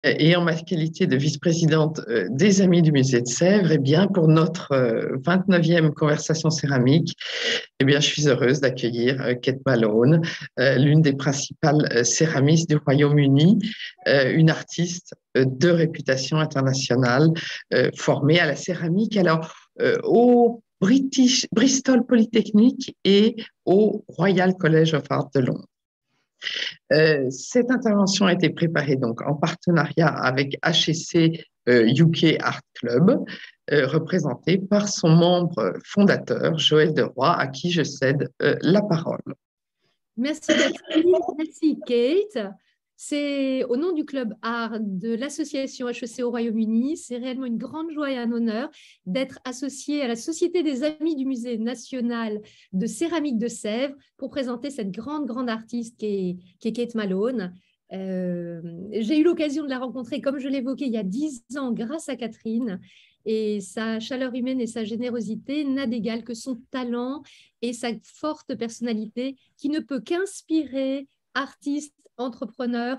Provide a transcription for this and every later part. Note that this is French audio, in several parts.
Et en ma qualité de vice-présidente des Amis du Musée de Sèvres, eh bien, pour notre 29e conversation céramique, eh bien, je suis heureuse d'accueillir Kate Malone, l'une des principales céramistes du Royaume-Uni, une artiste de réputation internationale, formée à la céramique, alors au Bristol Polytechnic et au Royal College of Art de Londres. Cette intervention a été préparée donc en partenariat avec HEC UK Art Club, représenté par son membre fondateur, Joël Deroy, à qui je cède la parole. Merci Catherine, merci Kate. C'est au nom du club art de l'association HEC au Royaume-Uni, c'est réellement une grande joie et un honneur d'être associée à la Société des Amis du Musée national de céramique de Sèvres pour présenter cette grande artiste qui est Kate Malone. J'ai eu l'occasion de la rencontrer, comme je l'évoquais, il y a 10 ans grâce à Catherine. Et sa chaleur humaine et sa générosité n'a d'égal que son talent et sa forte personnalité qui ne peut qu'inspirer artistes, entrepreneurs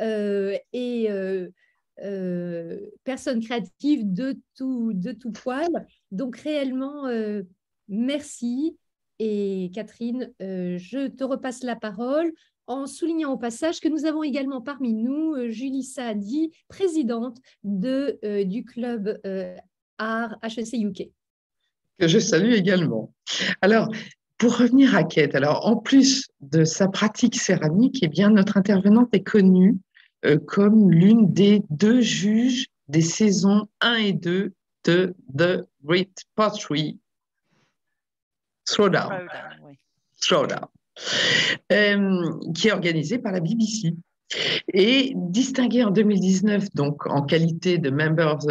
personnes créatives de tout poil. Donc réellement, merci. Et Catherine, je te repasse la parole en soulignant au passage que nous avons également parmi nous Julie Saadi, présidente du club Art HEC UK. Que je salue également. Alors, pour revenir à Kate, alors en plus de sa pratique céramique, eh bien, notre intervenante est connue comme l'une des 2 juges des saisons 1 et 2 de The Great Pottery Throwdown, Oui. Throwdown qui est organisée par la BBC et distinguée en 2019 donc en qualité de member of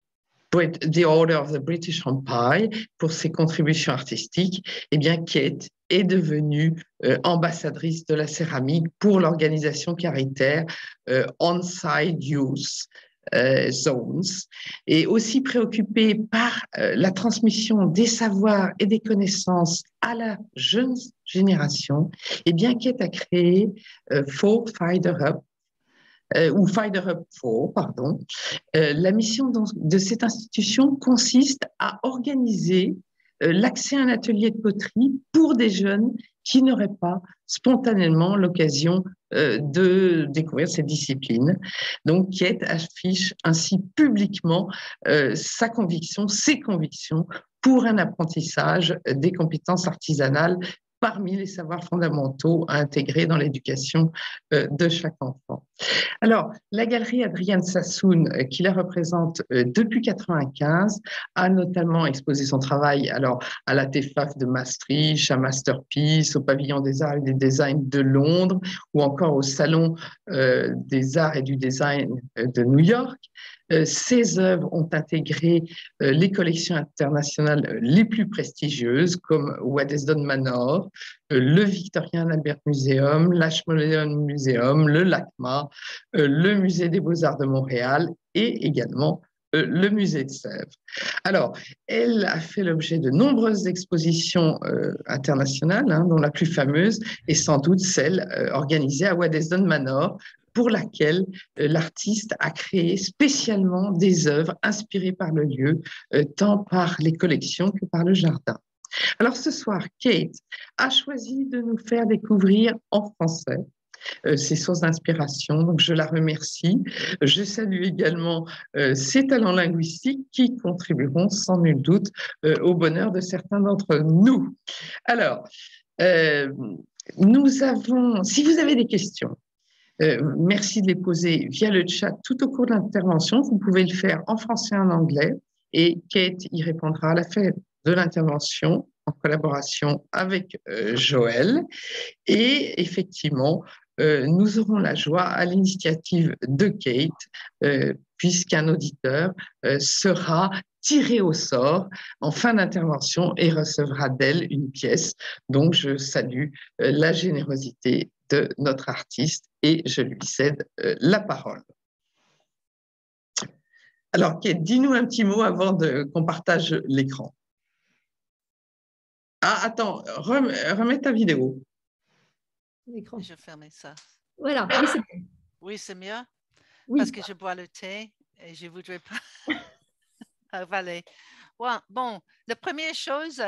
the Order of the British Empire pour ses contributions artistiques. Eh bien, Kate est devenue ambassadrice de la céramique pour l'organisation caritaire On-Side Youth Zones, et aussi préoccupée par la transmission des savoirs et des connaissances à la jeune génération. Eh bien, Kate a créé For Finder Up, ou Finder Up For, pardon. La mission de cette institution consiste à organiser l'accès à un atelier de poterie pour des jeunes qui n'auraient pas spontanément l'occasion de découvrir cette discipline. Donc, Kate affiche ainsi publiquement ses convictions pour un apprentissage des compétences artisanales parmi les savoirs fondamentaux à intégrer dans l'éducation de chaque enfant. Alors, la galerie Adrienne Sassoon, qui la représente depuis 1995, a notamment exposé son travail alors, à la TEFAF de Maastricht, à Masterpiece, au Pavillon des Arts et des Designs de Londres, ou encore au Salon des Arts et du Design de New York. Ces œuvres ont intégré les collections internationales les plus prestigieuses, comme Waddesdon Manor, le Victorian Albert Museum, l'Ashmolean Museum, le LACMA, le Musée des Beaux-Arts de Montréal et également le Musée de Sèvres. Alors, elle a fait l'objet de nombreuses expositions internationales, dont la plus fameuse est sans doute celle organisée à Waddesdon Manor, pour laquelle l'artiste a créé spécialement des œuvres inspirées par le lieu, tant par les collections que par le jardin. Alors ce soir, Kate a choisi de nous faire découvrir en français ses sources d'inspiration, donc je la remercie. Je salue également ses talents linguistiques qui contribueront sans nul doute au bonheur de certains d'entre nous. Alors, si vous avez des questions, merci de les poser via le chat tout au cours de l'intervention. Vous pouvez le faire en français et en anglais et Kate y répondra à la fin de l'intervention en collaboration avec Joël. Et effectivement, nous aurons la joie, à l'initiative de Kate, puisqu'un auditeur sera tiré au sort en fin d'intervention et recevra d'elle une pièce. Donc, je salue la générosité de notre artiste et je lui cède la parole. Alors, Kate, dis-nous un petit mot avant qu'on partage l'écran. Ah, attends, remets ta vidéo. Je vais fermer ça. Voilà, oui, c'est mieux. Oui. parce que je bois le thé et je ne voudrais pas avaler. Ouais, bon, la première chose,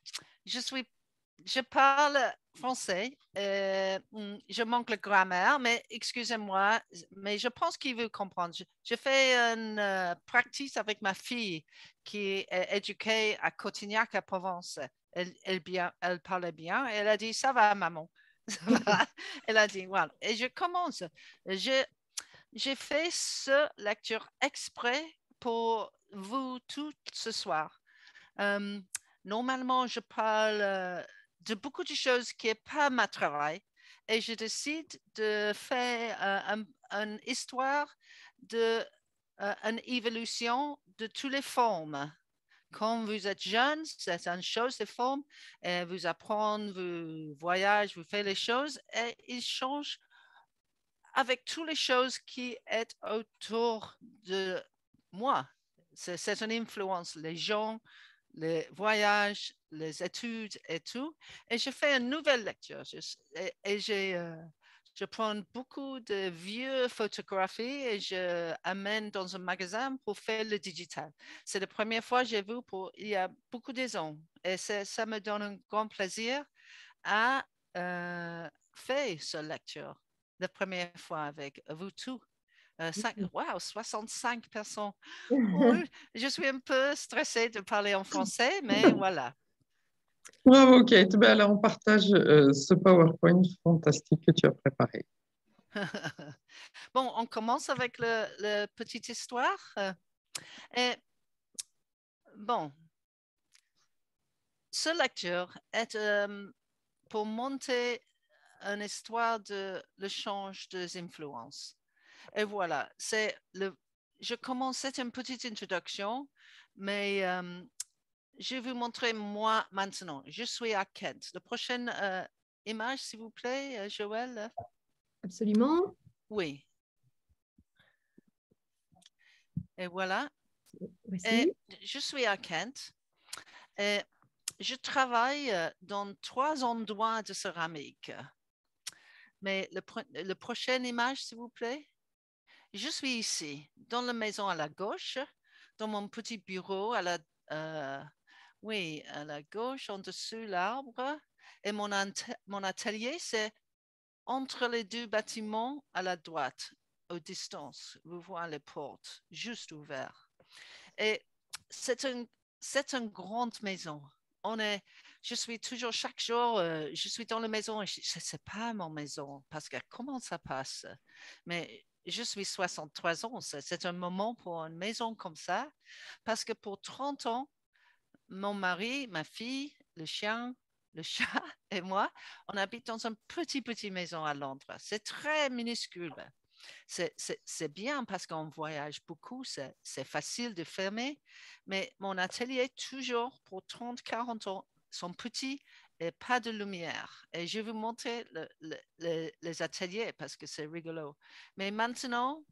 je parle français. Je manque la grammaire, mais excusez-moi, mais je pense qu'il veut comprendre. Je fais une pratique avec ma fille qui est éduquée à Cotignac, à Provence. Elle parlait bien. Elle a dit, ça va, maman. Ça va. Elle a dit, voilà. Et je commence. J'ai fait ce lecture exprès pour vous tout ce soir. Normalement, je parle de beaucoup de choses qui n'est pas ma travail et je décide de faire une histoire une évolution de toutes les formes. Quand vous êtes jeune, c'est une chose, les formes, et vous apprenez, vous voyagez, vous faites les choses et ils changent avec toutes les choses qui sont autour de moi. C'est une influence, les gens, les voyages, les études et tout. Et je fais une nouvelle lecture. Je prends beaucoup de vieux photographies et je amène dans un magasin pour faire le digital. C'est la première fois que j'ai vu il y a beaucoup d'années. Et ça me donne un grand plaisir à faire cette lecture la première fois avec vous tous. 65 personnes. Oh, je suis un peu stressée de parler en français, mais voilà. Bravo, Kate. Ben, alors, on partage ce PowerPoint fantastique que tu as préparé. Bon, on commence avec la petite histoire. Et, bon, ce lecture est pour monter une histoire de l'échange des influences. Et voilà, je commence, c'est une petite introduction, mais je vais vous montrer moi maintenant. Je suis à Kent. La prochaine image, s'il vous plaît, Joël. Absolument. Oui. Et voilà. Voici. Et je suis à Kent. Et je travaille dans 3 endroits de céramique. Mais la prochaine image, s'il vous plaît. Je suis ici, dans la maison à la gauche, dans mon petit bureau à la gauche, en dessous l'arbre. Et mon atelier, c'est entre les 2 bâtiments à la droite, aux distances. Vous voyez les portes juste ouvertes. Et c'est une grande maison. Je suis toujours, chaque jour, je suis dans la maison et je ne sais pas mon maison parce que comment ça passe. Mais je suis 63 ans, c'est un moment pour une maison comme ça parce que pour 30 ans, mon mari, ma fille, le chien, le chat et moi, on habite dans une petite maison à Londres. C'est très minuscule. C'est bien parce qu'on voyage beaucoup, c'est facile de fermer, mais mon atelier, toujours pour 30, 40 ans, sont petits et pas de lumière. Et je vais vous montrer les ateliers parce que c'est rigolo. Mais maintenant,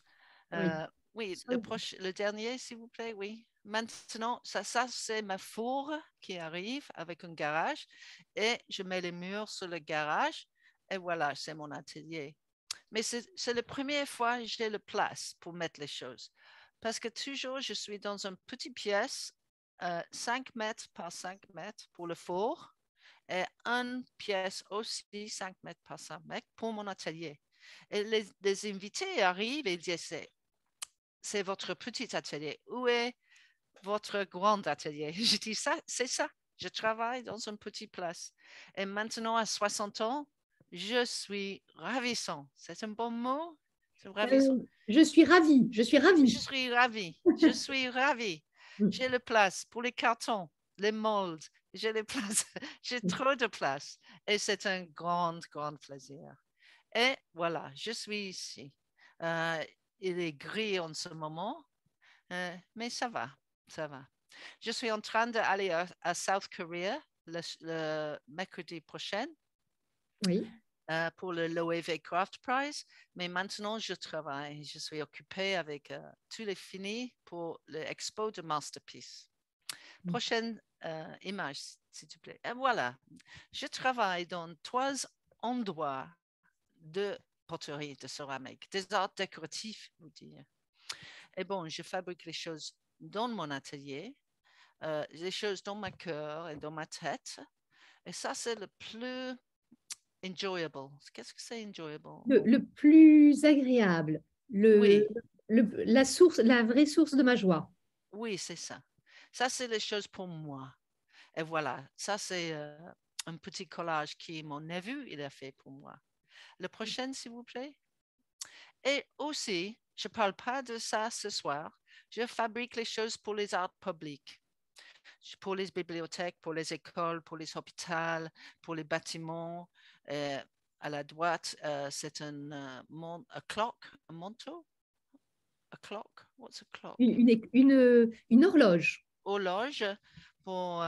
oui, le dernier, s'il vous plaît, oui. Maintenant, ça c'est ma four qui arrive avec un garage et je mets les murs sur le garage et voilà, c'est mon atelier. Mais c'est la première fois que j'ai la place pour mettre les choses. Parce que toujours, je suis dans une petite pièce, 5 mètres par 5 mètres pour le four et une pièce aussi 5 mètres par 5 mètres pour mon atelier. Et les invités arrivent et disent, c'est votre petit atelier. Où est votre grand atelier? Je dis, c'est ça. Je travaille dans une petite place. Et maintenant, à 60 ans, je suis ravissant. C'est un bon mot? Je suis ravie. Je suis ravie. Je suis ravie. Je suis ravie. J'ai la place pour les cartons, les moldes. J'ai les places. J'ai trop de place. Et c'est un grand plaisir. Et voilà, je suis ici. Il est gris en ce moment, mais ça va, ça va. Je suis en train d'aller à South Korea le mercredi prochain. Oui. Pour le Loewe Craft Prize, mais maintenant je travaille. Je suis occupée avec tous les finis pour l'expo de Masterpiece. Prochaine image, s'il te plaît. Et voilà, je travaille dans 3 endroits de poterie, de céramique, des arts décoratifs, vous dire. Et bon, je fabrique les choses dans mon atelier, les choses dans ma cœur et dans ma tête. Et ça, c'est le plus enjoyable. Qu'est-ce que c'est enjoyable? Le plus agréable, Oui, la source, la vraie source de ma joie. oui, c'est ça. Ça, c'est les choses pour moi. Et voilà, ça, c'est un petit collage qui mon neveu, il a fait pour moi. Le prochain, s'il vous plaît. Et aussi, je ne parle pas de ça ce soir, je fabrique les choses pour les arts publics, pour les bibliothèques, pour les écoles, pour les hôpitaux, pour les bâtiments. À la droite, c'est a clock, un manteau. A clock? What's a clock? Une horloge. Horloge pour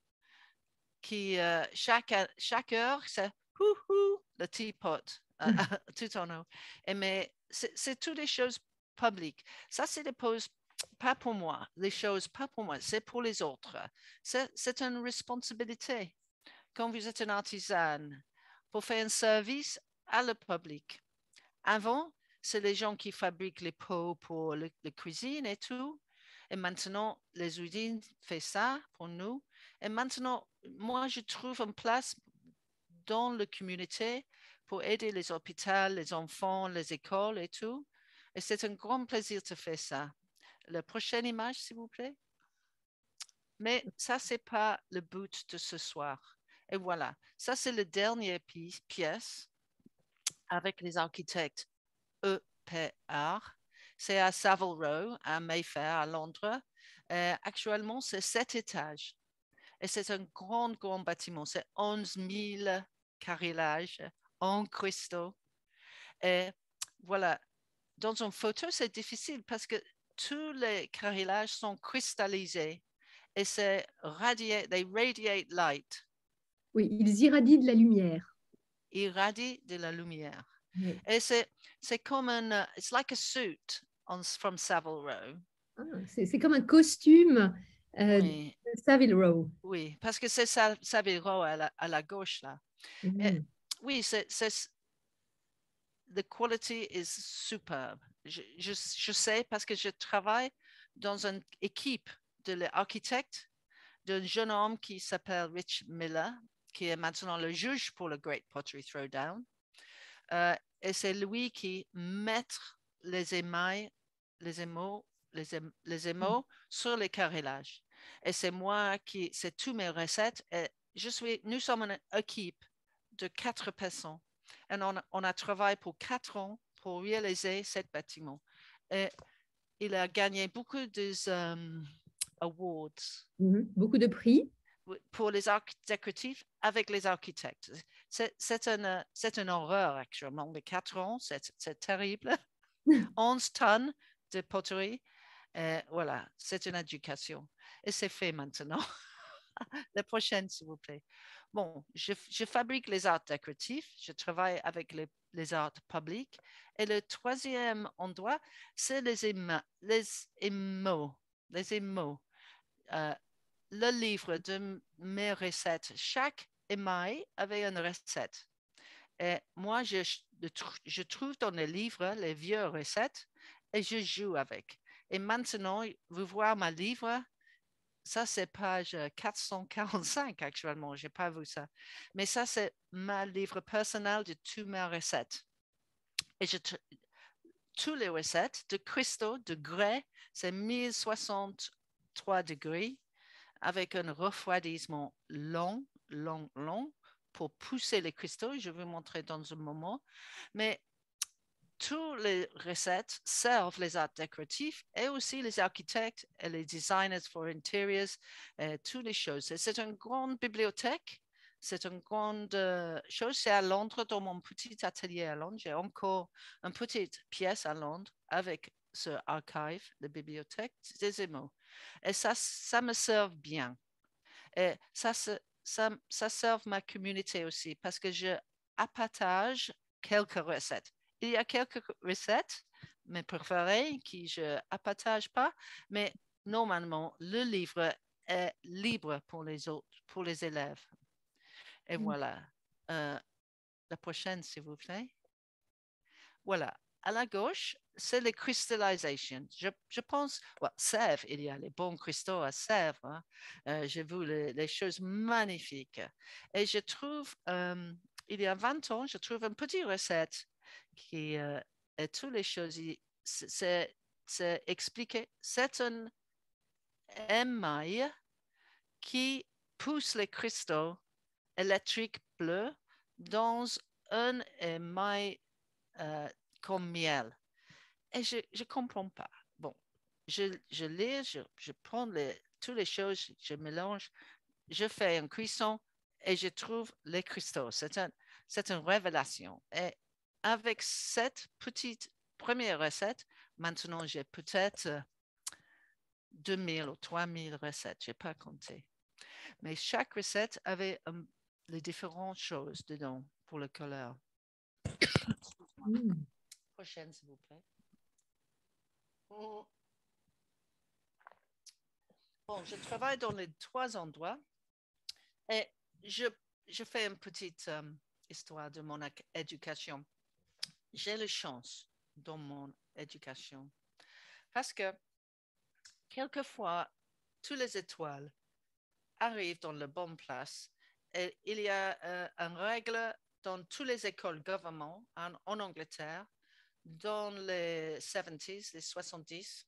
chaque heure, c'est le teapot, tout en haut. Mais c'est toutes des choses publiques. Ça, c'est des choses pas pour moi, les choses pas pour moi, c'est pour les autres. C'est une responsabilité. Quand vous êtes un artisan, pour faire un service à le public. Avant, c'est les gens qui fabriquent les pots pour la cuisine et tout. Et maintenant, les usines font ça pour nous. Et maintenant, moi, je trouve une place dans la communauté pour aider les hôpitaux, les enfants, les écoles et tout. Et c'est un grand plaisir de faire ça. La prochaine image, s'il vous plaît. Mais ça, ce n'est pas le but de ce soir. Et voilà, ça, c'est la dernière pièce avec les architectes EPR. C'est à Savile Row, à Mayfair, à Londres. Actuellement, c'est 7 étages. Et c'est un grand, grand bâtiment. C'est 11 000 carrellages en cristaux. Et voilà, dans une photo, c'est difficile parce que tous les carrellages sont cristallisés et c'est they radiate light. Oui, ils irradient de la lumière. Ils radient de la lumière. Oui. Et c'est comme it's like a suit from Savile Row. Ah, c'est comme un costume Oui, de Savile Row. oui, parce que c'est Savile Row à la gauche là. Et, Mhm. oui, the quality is superbe. Je sais parce que je travaille dans une équipe de l'architecte d'un jeune homme qui s'appelle Rich Miller, qui est maintenant le juge pour le Great Pottery Throwdown. Et c'est lui qui met les émails, les émaux, les émaux sur les carrellages. Et c'est moi c'est toutes mes recettes. Et nous sommes une équipe de 4 personnes. Et on a travaillé pour 4 ans pour réaliser ce bâtiment. Et il a gagné beaucoup de awards Beaucoup de prix. pour les arts décoratifs avec les architectes. C'est une horreur actuellement. Les 4 ans, c'est terrible. 11 tonnes de poterie. Voilà, c'est une éducation. Et c'est fait maintenant. La prochaine, s'il vous plaît. Bon, je fabrique les arts décoratifs, je travaille avec les arts publics. Et le troisième endroit, c'est les émaux. Les émaux. Le livre de mes recettes. Chaque émail avait une recette. Et moi, je trouve dans les livres les vieux recettes et je joue avec. Et maintenant, vous voyez ma livre, ça c'est page 445 actuellement, je n'ai pas vu ça. Mais ça c'est ma livre personnel de toutes mes recettes. Et toutes les recettes de cristaux, de grès, c'est 1063 degrés avec un refroidissement long, long, long pour pousser les cristaux. Je vais vous montrer dans un moment. Mais toutes les recettes servent les arts décoratifs et aussi les architectes et les designers for interiors, toutes les choses. C'est une grande bibliothèque. C'est une grande chose. C'est à Londres, dans mon petit atelier à Londres. J'ai encore une petite pièce à Londres avec ce archive, la bibliothèque des émaux. Et ça me sert bien. Et ça sert ma communauté aussi parce que je partage quelques recettes. Il y a quelques recettes, mes préférées, qui je ne partage pas, mais normalement, le livre est libre pour les autres, pour les élèves. Et voilà. La prochaine, s'il vous plaît. Voilà. À la gauche, c'est les cristallisations. Je pense, Sèvres, il y a les bons cristaux à Sèvres. Hein. J'ai vu les choses magnifiques. Et je trouve, il y a 20 ans, je trouve une petite recette qui est toutes les choses. C'est expliqué. C'est un émail qui pousse les cristaux électriques bleus dans un émail comme miel. Et je ne comprends pas. Bon, je lis, je prends toutes les choses, je mélange, je fais une cuisson et je trouve les cristaux. C'est une révélation. Et avec cette petite première recette, maintenant j'ai peut-être 2000 ou 3000 recettes, je n'ai pas compté. Mais chaque recette avait les différentes choses dedans pour le couleur. Prochaine, s'il vous plaît. Bon, je travaille dans les 3 endroits et je fais une petite histoire de mon éducation. J'ai la chance dans mon éducation parce que quelquefois, toutes les étoiles arrivent dans la bonne place et il y a une règle dans toutes les écoles gouvernement en Angleterre dans les 70s, les 70.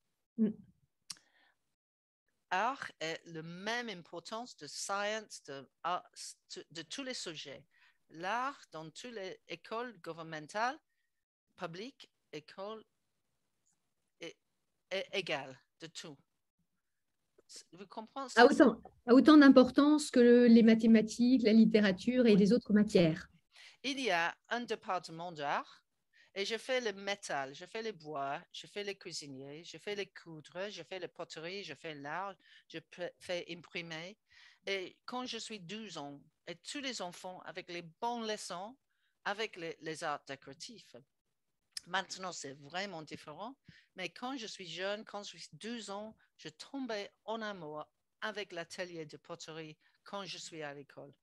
Art est la même importance de science, de tous les sujets. L'art dans toutes les écoles gouvernementales, publiques, écoles, est égal de tout. Vous comprenez ça? A autant d'importance que les mathématiques, la littérature et les autres matières. Il y a un département d'art et je fais le métal, je fais le bois, je fais les cuisiniers, je fais les coudres, je fais la poterie, je fais l'art, je fais imprimer. Et quand je suis 12 ans, et tous les enfants avec les bonnes leçons, avec les arts décoratifs. Maintenant, c'est vraiment différent. Mais quand je suis jeune, quand je suis 12 ans, je tombais en amour avec l'atelier de poterie quand je suis à l'école.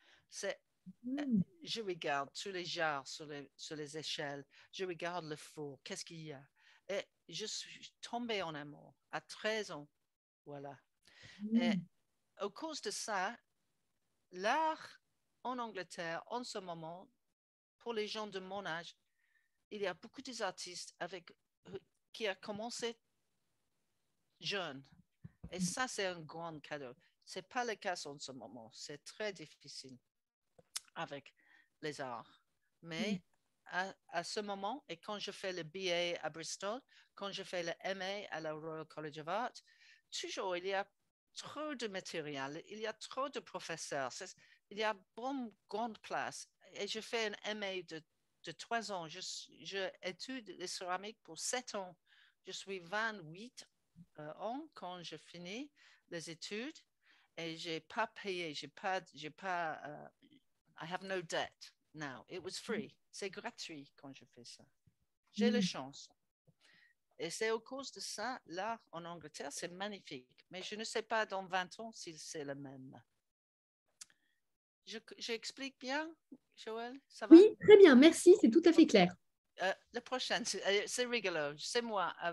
Je regarde tous les jarres sur les échelles. Je regarde le four. Qu'est-ce qu'il y a? Et je suis tombée en amour à 13 ans. Voilà. Et à cause de ça, l'art en Angleterre, en ce moment, pour les gens de mon âge, il y a beaucoup d'artistes qui ont commencé jeunes. Et ça, c'est un grand cadeau. Ce n'est pas le cas en ce moment. C'est très difficile avec les arts. Mais à ce moment, et quand je fais le BA à Bristol, quand je fais le MA à la Royal College of Art, toujours il y a trop de matériel, il y a trop de professeurs, il y a une grande place. Et je fais un MA de 3 ans. Je étudie les céramiques pour 7 ans. Je suis 28 ans quand je finis les études et je n'ai pas payé, I have no debt now. It was free. C'est gratuit quand je fais ça. J'ai la chance. Et c'est à cause de ça, l'art en Angleterre, c'est magnifique. Mais je ne sais pas dans 20 ans si c'est le même. J'explique bien, Joël? Ça va? Oui, très bien, merci, c'est tout à fait clair. Le prochain, c'est rigolo. C'est moi à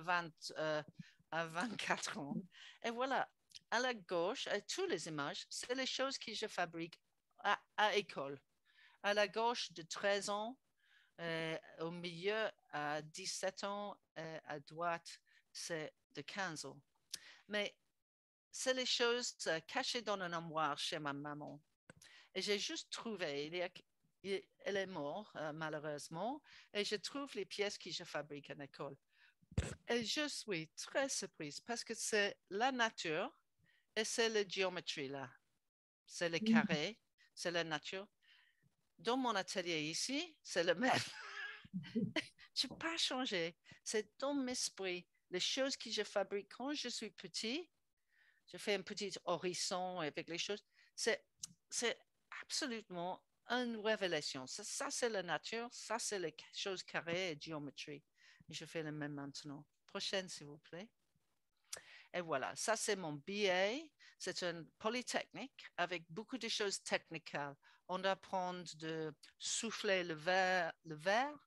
24 ans. Et voilà, à la gauche, toutes les images, c'est les choses que je fabrique à école. À la gauche, de 13 ans, au milieu, à 17 ans, à droite, c'est de 15 ans. Mais c'est les choses cachées dans un armoire chez ma maman. Et j'ai juste trouvé, elle est morte, malheureusement, et je trouve les pièces que je fabrique à l'école. Et je suis très surprise parce que c'est la nature et c'est la géométrie là. C'est le carré, c'est la nature. Dans mon atelier ici, c'est le même. Je n'ai pas changé. C'est dans mon esprit. Les choses que je fabrique quand je suis petit, je fais un petit horizon avec les choses. C'est absolument une révélation. Ça c'est la nature. Ça, c'est les choses carrées et géométrie. Et je fais le même maintenant. Prochaine, s'il vous plaît. Et voilà, ça c'est mon BA. C'est une polytechnique avec beaucoup de choses techniques. On apprend de souffler le verre.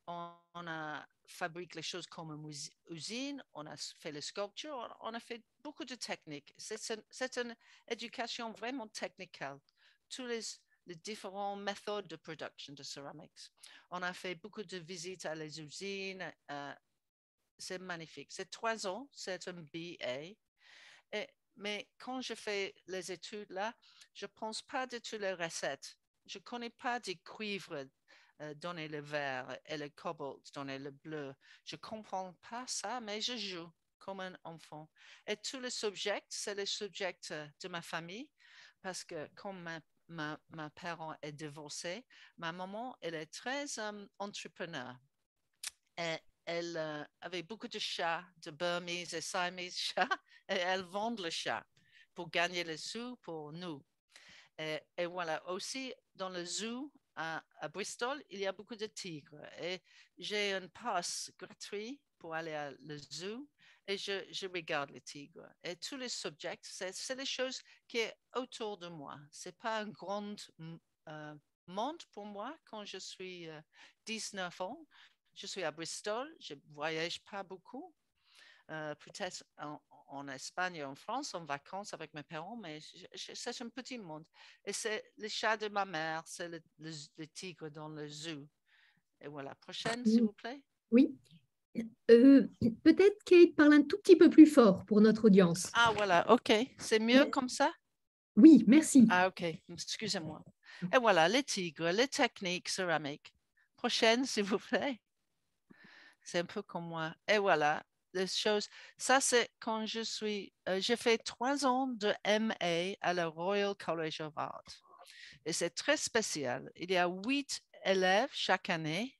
on a fabriqué les choses comme une usine, on a fait les sculptures, on a fait beaucoup de techniques. C'est une éducation vraiment technique. Tous les différentes méthodes de production de céramique. On a fait beaucoup de visites à les usines. C'est magnifique. C'est 3 ans, c'est un BA. Mais quand je fais les études là, je ne pense pas de toutes les recettes. Je ne connais pas du cuivre donner le vert et le cobalt donner le bleu. Je ne comprends pas ça, mais je joue comme un enfant. Et tous les subjets, c'est les subjets de ma famille, parce que comme ma parent est divorcée, ma maman, elle est très entrepreneur. Et elle avait beaucoup de chats, de Burmese et Siamese chats, et elle vend le chat pour gagner les sous pour nous. Et voilà, aussi dans le zoo à Bristol, il y a beaucoup de tigres. Et j'ai un pass gratuit pour aller à le zoo et je regarde les tigres. Et tous les subjets, c'est les choses qui sont autour de moi. Ce n'est pas un grand monde pour moi quand je suis 19 ans. Je suis à Bristol, je ne voyage pas beaucoup. Peut-être en Espagne et en France, en vacances avec mes parents, mais c'est un petit monde. Et c'est le chat de ma mère, c'est le tigre dans le zoo. Et voilà, prochaine, s'il vous plaît. Oui. Peut-être Kate parle un tout petit peu plus fort pour notre audience. Ah voilà, ok. C'est mieux comme ça? Oui, merci. Ah ok, excusez-moi. Et voilà, les tigres, les techniques céramiques. Prochaine, s'il vous plaît. C'est un peu comme moi. Et voilà, les choses. Ça, c'est quand j'ai fait 3 ans de MA à la Royal College of Art. Et c'est très spécial. Il y a 8 élèves chaque année.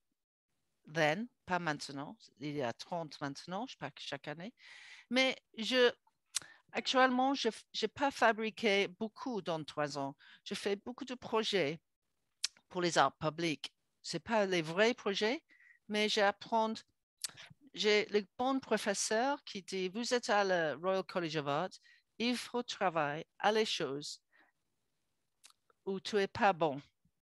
Pas maintenant. Il y a 30 maintenant, chaque année. Mais actuellement, je n'ai pas fabriqué beaucoup dans 3 ans. Je fais beaucoup de projets pour les arts publics. Ce n'est pas les vrais projets, mais j'apprends. J'ai le bon professeur qui dit, vous êtes à la Royal College of Art, il faut travailler à les choses où tu n'es pas bon.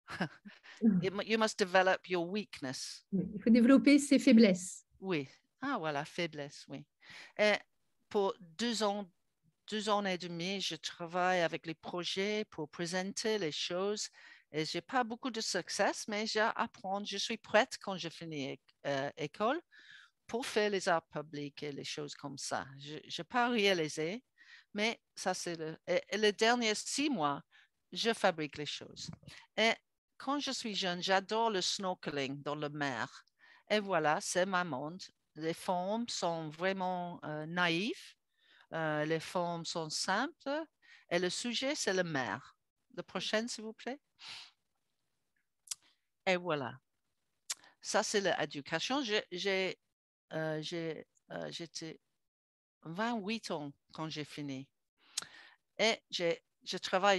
You must develop your weakness. Il faut développer ses faiblesses. Oui. Ah, voilà, faiblesse, oui. Et pour 2 ans et demi, je travaille avec les projets pour présenter les choses. Et je n'ai pas beaucoup de succès, mais j'apprends. Je suis prête quand je finis école pour faire les arts publics et les choses comme ça. Je n'ai pas réalisé, mais ça, c'est et les derniers 6 mois, je fabrique les choses. Et quand je suis jeune, j'adore le snorkeling dans la mer. Et voilà, c'est ma monde. Les formes sont vraiment naïves. Les formes sont simples. Et le sujet, c'est la mer. Le prochain, s'il vous plaît. Et voilà. Ça, c'est l'éducation. J'étais 28 ans quand j'ai fini. Et je travaille,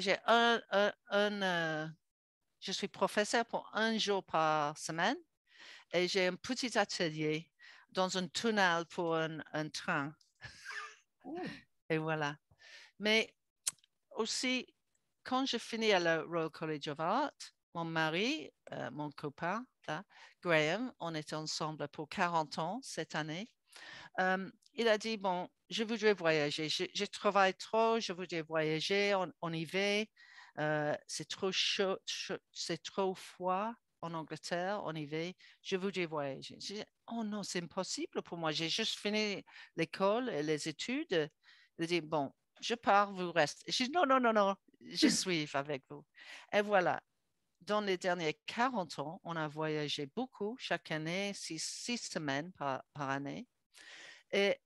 je suis professeur pour 1 jour par semaine et j'ai un petit atelier dans un tunnel pour un train. Et voilà. Mais aussi, quand je finis à la Royal College of Art, mon mari, mon copain, là, Graham, on était ensemble pour 40 ans cette année. Il a dit, bon, je voudrais voyager. Je travaille trop, je voudrais voyager, on y va. C'est trop chaud, c'est trop froid en Angleterre, on y va. Je voudrais voyager. J'ai dit, oh non, c'est impossible pour moi. J'ai juste fini l'école et les études. Il a dit, bon, je pars, vous restez. J'ai dit, non, non, non, non, je suis avec vous. Et voilà. Dans les derniers 40 ans, on a voyagé beaucoup, chaque année, 6 semaines par année. Et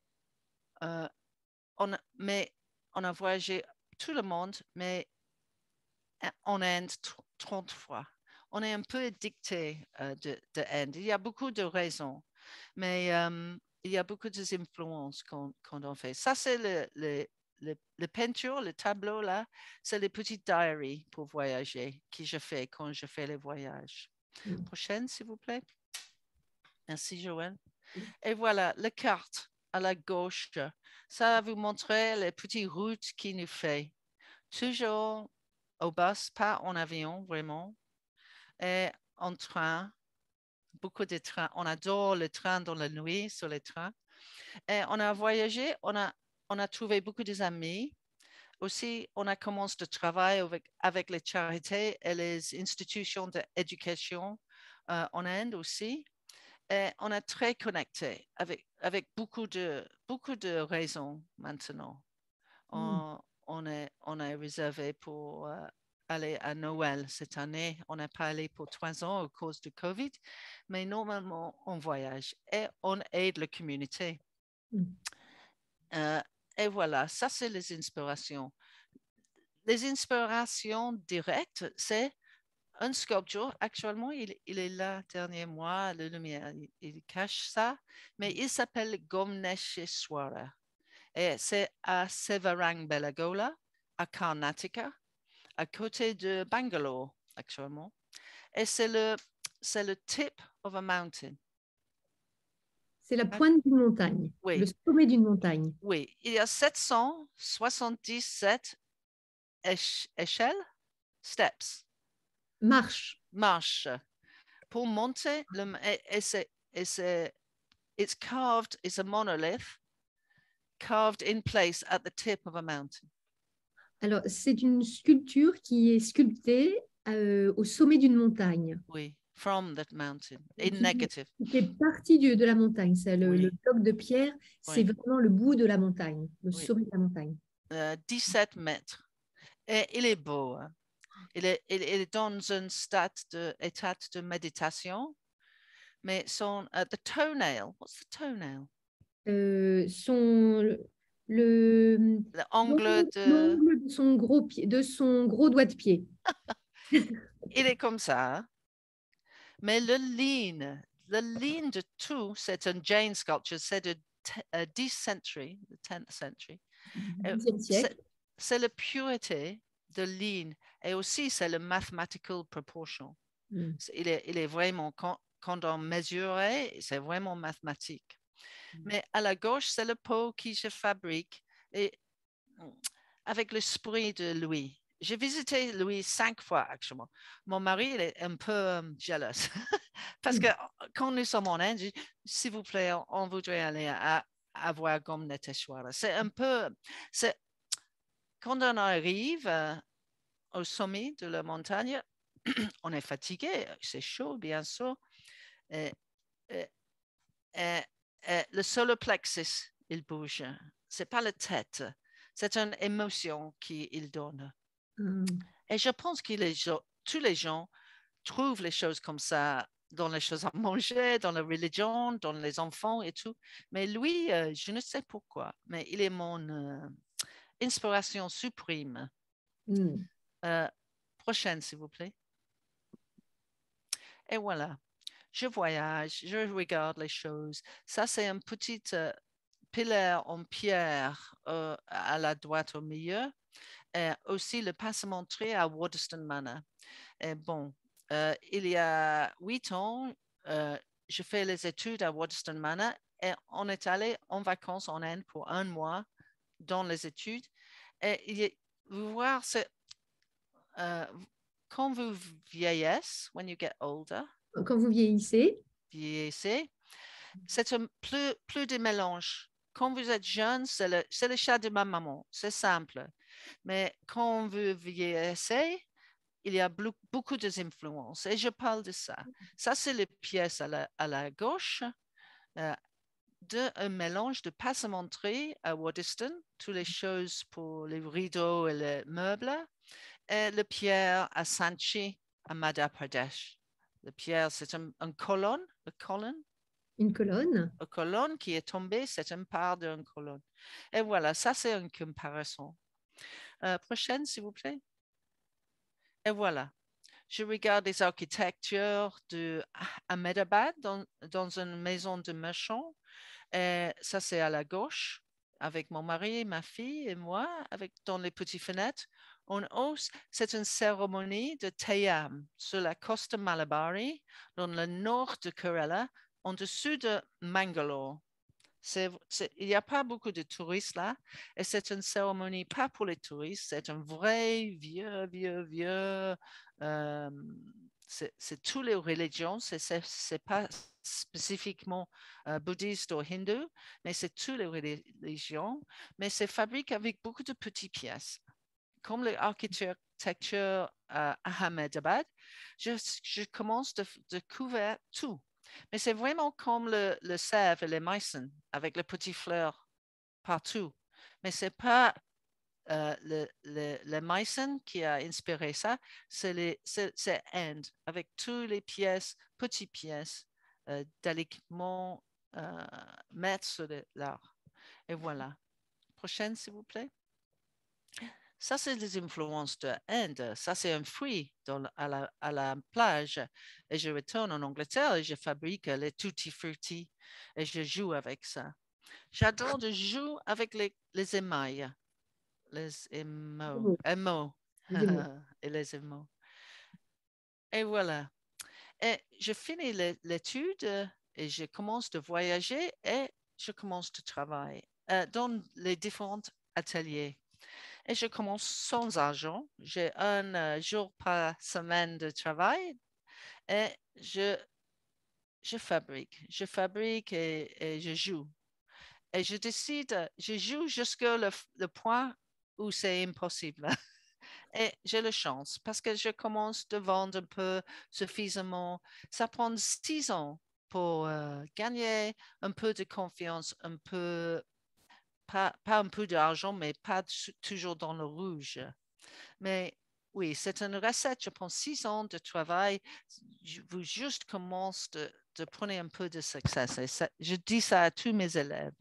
mais on a voyagé tout le monde, mais en Inde 30 fois. On est un peu addicté de Inde. Il y a beaucoup de raisons, mais il y a beaucoup d'influences quand on fait. Ça, c'est le peinture, le tableau là, c'est les petites diaries pour voyager que je fais quand je fais les voyages. Prochaine, s'il vous plaît. Merci, Joël. Et voilà, la carte à la gauche. Ça va vous montrer les petites routes qu'il nous fait. Toujours au bus, pas en avion, vraiment. Et en train, beaucoup de trains. On adore le train dans la nuit, sur les trains. Et on a voyagé, on a trouvé beaucoup d'amis. Aussi, on a commencé de travailler avec les charités et les institutions d'éducation en Inde aussi. Et on est très connecté avec beaucoup de raisons maintenant. On est réservé pour aller à Noël cette année. On n'est pas allé pour 3 ans à cause du Covid, mais normalement, on voyage et on aide la communauté. Et voilà, ça, c'est les inspirations. Les inspirations directes, c'est un sculpture. Actuellement, il est là, dernier mois, la lumière, il cache ça, mais il s'appelle Gomneshwara. Et c'est à Sevarang-Belagola, à Karnataka, à côté de Bangalore, actuellement. Et c'est le tip of a mountain. C'est la pointe d'une montagne, Oui. le sommet d'une montagne. Oui, il y a 777 échelles, steps. Marche. Pour monter, it's carved, it's a monolith carved in place at the tip of a mountain. Alors, c'est une sculpture qui est sculptée au sommet d'une montagne. Oui, from that mountain, in negative. C'est partie de la montagne. C'est le bloc de pierre, c'est vraiment le bout de la montagne, le sommet de la montagne. 17 mètres. Et il est beau. Hein? Il est dans un état de méditation. Mais the toenail, what's the toenail? L'ongle de son gros pied, de son gros doigt de pied. Il est comme ça. Hein? Mais le lean de tout, c'est un Jain sculpture, c'est de 10th century, the 10th century. C'est la pureté de lean et aussi c'est le mathematical proportion. Il est vraiment, quand on mesurait, c'est vraiment mathématique. Mais à la gauche, c'est le pot que je fabrique et avec l'esprit de Louis. J'ai visité Louis 5 fois, actuellement. Mon mari il est un peu jaloux. Parce que quand nous sommes en Inde, s'il vous plaît, on voudrait aller à voir Gomneshwara. C'est un peu... Quand on arrive au sommet de la montagne, on est fatigué, c'est chaud, bien sûr. Le solar plexus, il bouge. Ce n'est pas la tête. C'est une émotion qu'il donne. Et je pense que tous les gens trouvent les choses comme ça dans les choses à manger, dans la religion, dans les enfants et tout. Mais lui, je ne sais pourquoi, mais il est mon inspiration suprême. Prochaine, s'il vous plaît. Et voilà. Je voyage, je regarde les choses. Ça, c'est un petit pilaire en pierre à la droite au milieu. Et aussi le passementerie à Waterston Manor. Et bon, il y a 8 ans, je fais les études à Waterston Manor et on est allé en vacances en Inde pour 1 mois dans les études. Et vous voir, quand vous vieillissez, when you get older, quand vous vieillissez, c'est plus de mélange. Quand vous êtes jeune, c'est le chat de ma maman. C'est simple. Mais quand vous vieillissez, il y a beaucoup d'influences. Et je parle de ça. Ça, c'est les pièces à la gauche d'un mélange de passementerie à Waterston, toutes les choses pour les rideaux et les meubles, et le pierre à Sanchi, à Madhya Pradesh. Le pierre, c'est une colonne. Une colonne. Une colonne qui est tombée, c'est une part d'une colonne. Et voilà, ça c'est une comparaison. Prochaine, s'il vous plaît. Et voilà. Je regarde les architectures de Ahmedabad dans une maison de merchant. Et ça c'est à la gauche, avec mon mari, ma fille et moi, dans les petites fenêtres. En haut, c'est une cérémonie de Teyam sur la côte Malabari, dans le nord de Kerala, en dessous de Mangalore. Il n'y a pas beaucoup de touristes là, et c'est une cérémonie pas pour les touristes, c'est un vrai vieux c'est toutes les religions, c'est pas spécifiquement bouddhiste ou hindou, mais c'est toutes les religions, mais c'est fabriqué avec beaucoup de petites pièces. Comme l'architecture à Ahmedabad, je commence de couvrir tout. Mais c'est vraiment comme le sève et les maisons, avec les petites fleurs partout. Mais ce n'est pas le mason qui a inspiré ça, c'est Inde, avec toutes les pièces, petites pièces, délicatement mettre sur l'art. Et voilà. Prochaine, s'il vous plaît. Ça, c'est des influences de Inde. Ça, c'est un fruit à la plage. Et je retourne en Angleterre et je fabrique les tutti frutti et je joue avec ça. J'adore de jouer avec les émails, les émaux et les émaux. Et voilà. Et je finis l'étude et je commence de voyager et je commence de travailler dans les différents ateliers. Et je commence sans argent. J'ai un jour par semaine de travail et je fabrique. Je fabrique et je joue. Et je décide, je joue jusqu'au le point où c'est impossible. Et j'ai la chance parce que je commence de vendre un peu suffisamment. Ça prend 6 ans pour gagner un peu de confiance, un peu, pas un peu d'argent, mais pas toujours dans le rouge. Mais oui, c'est une recette. Je prends 6 ans de travail. Je veux juste commencer de prendre un peu de succès. Je dis ça à tous mes élèves.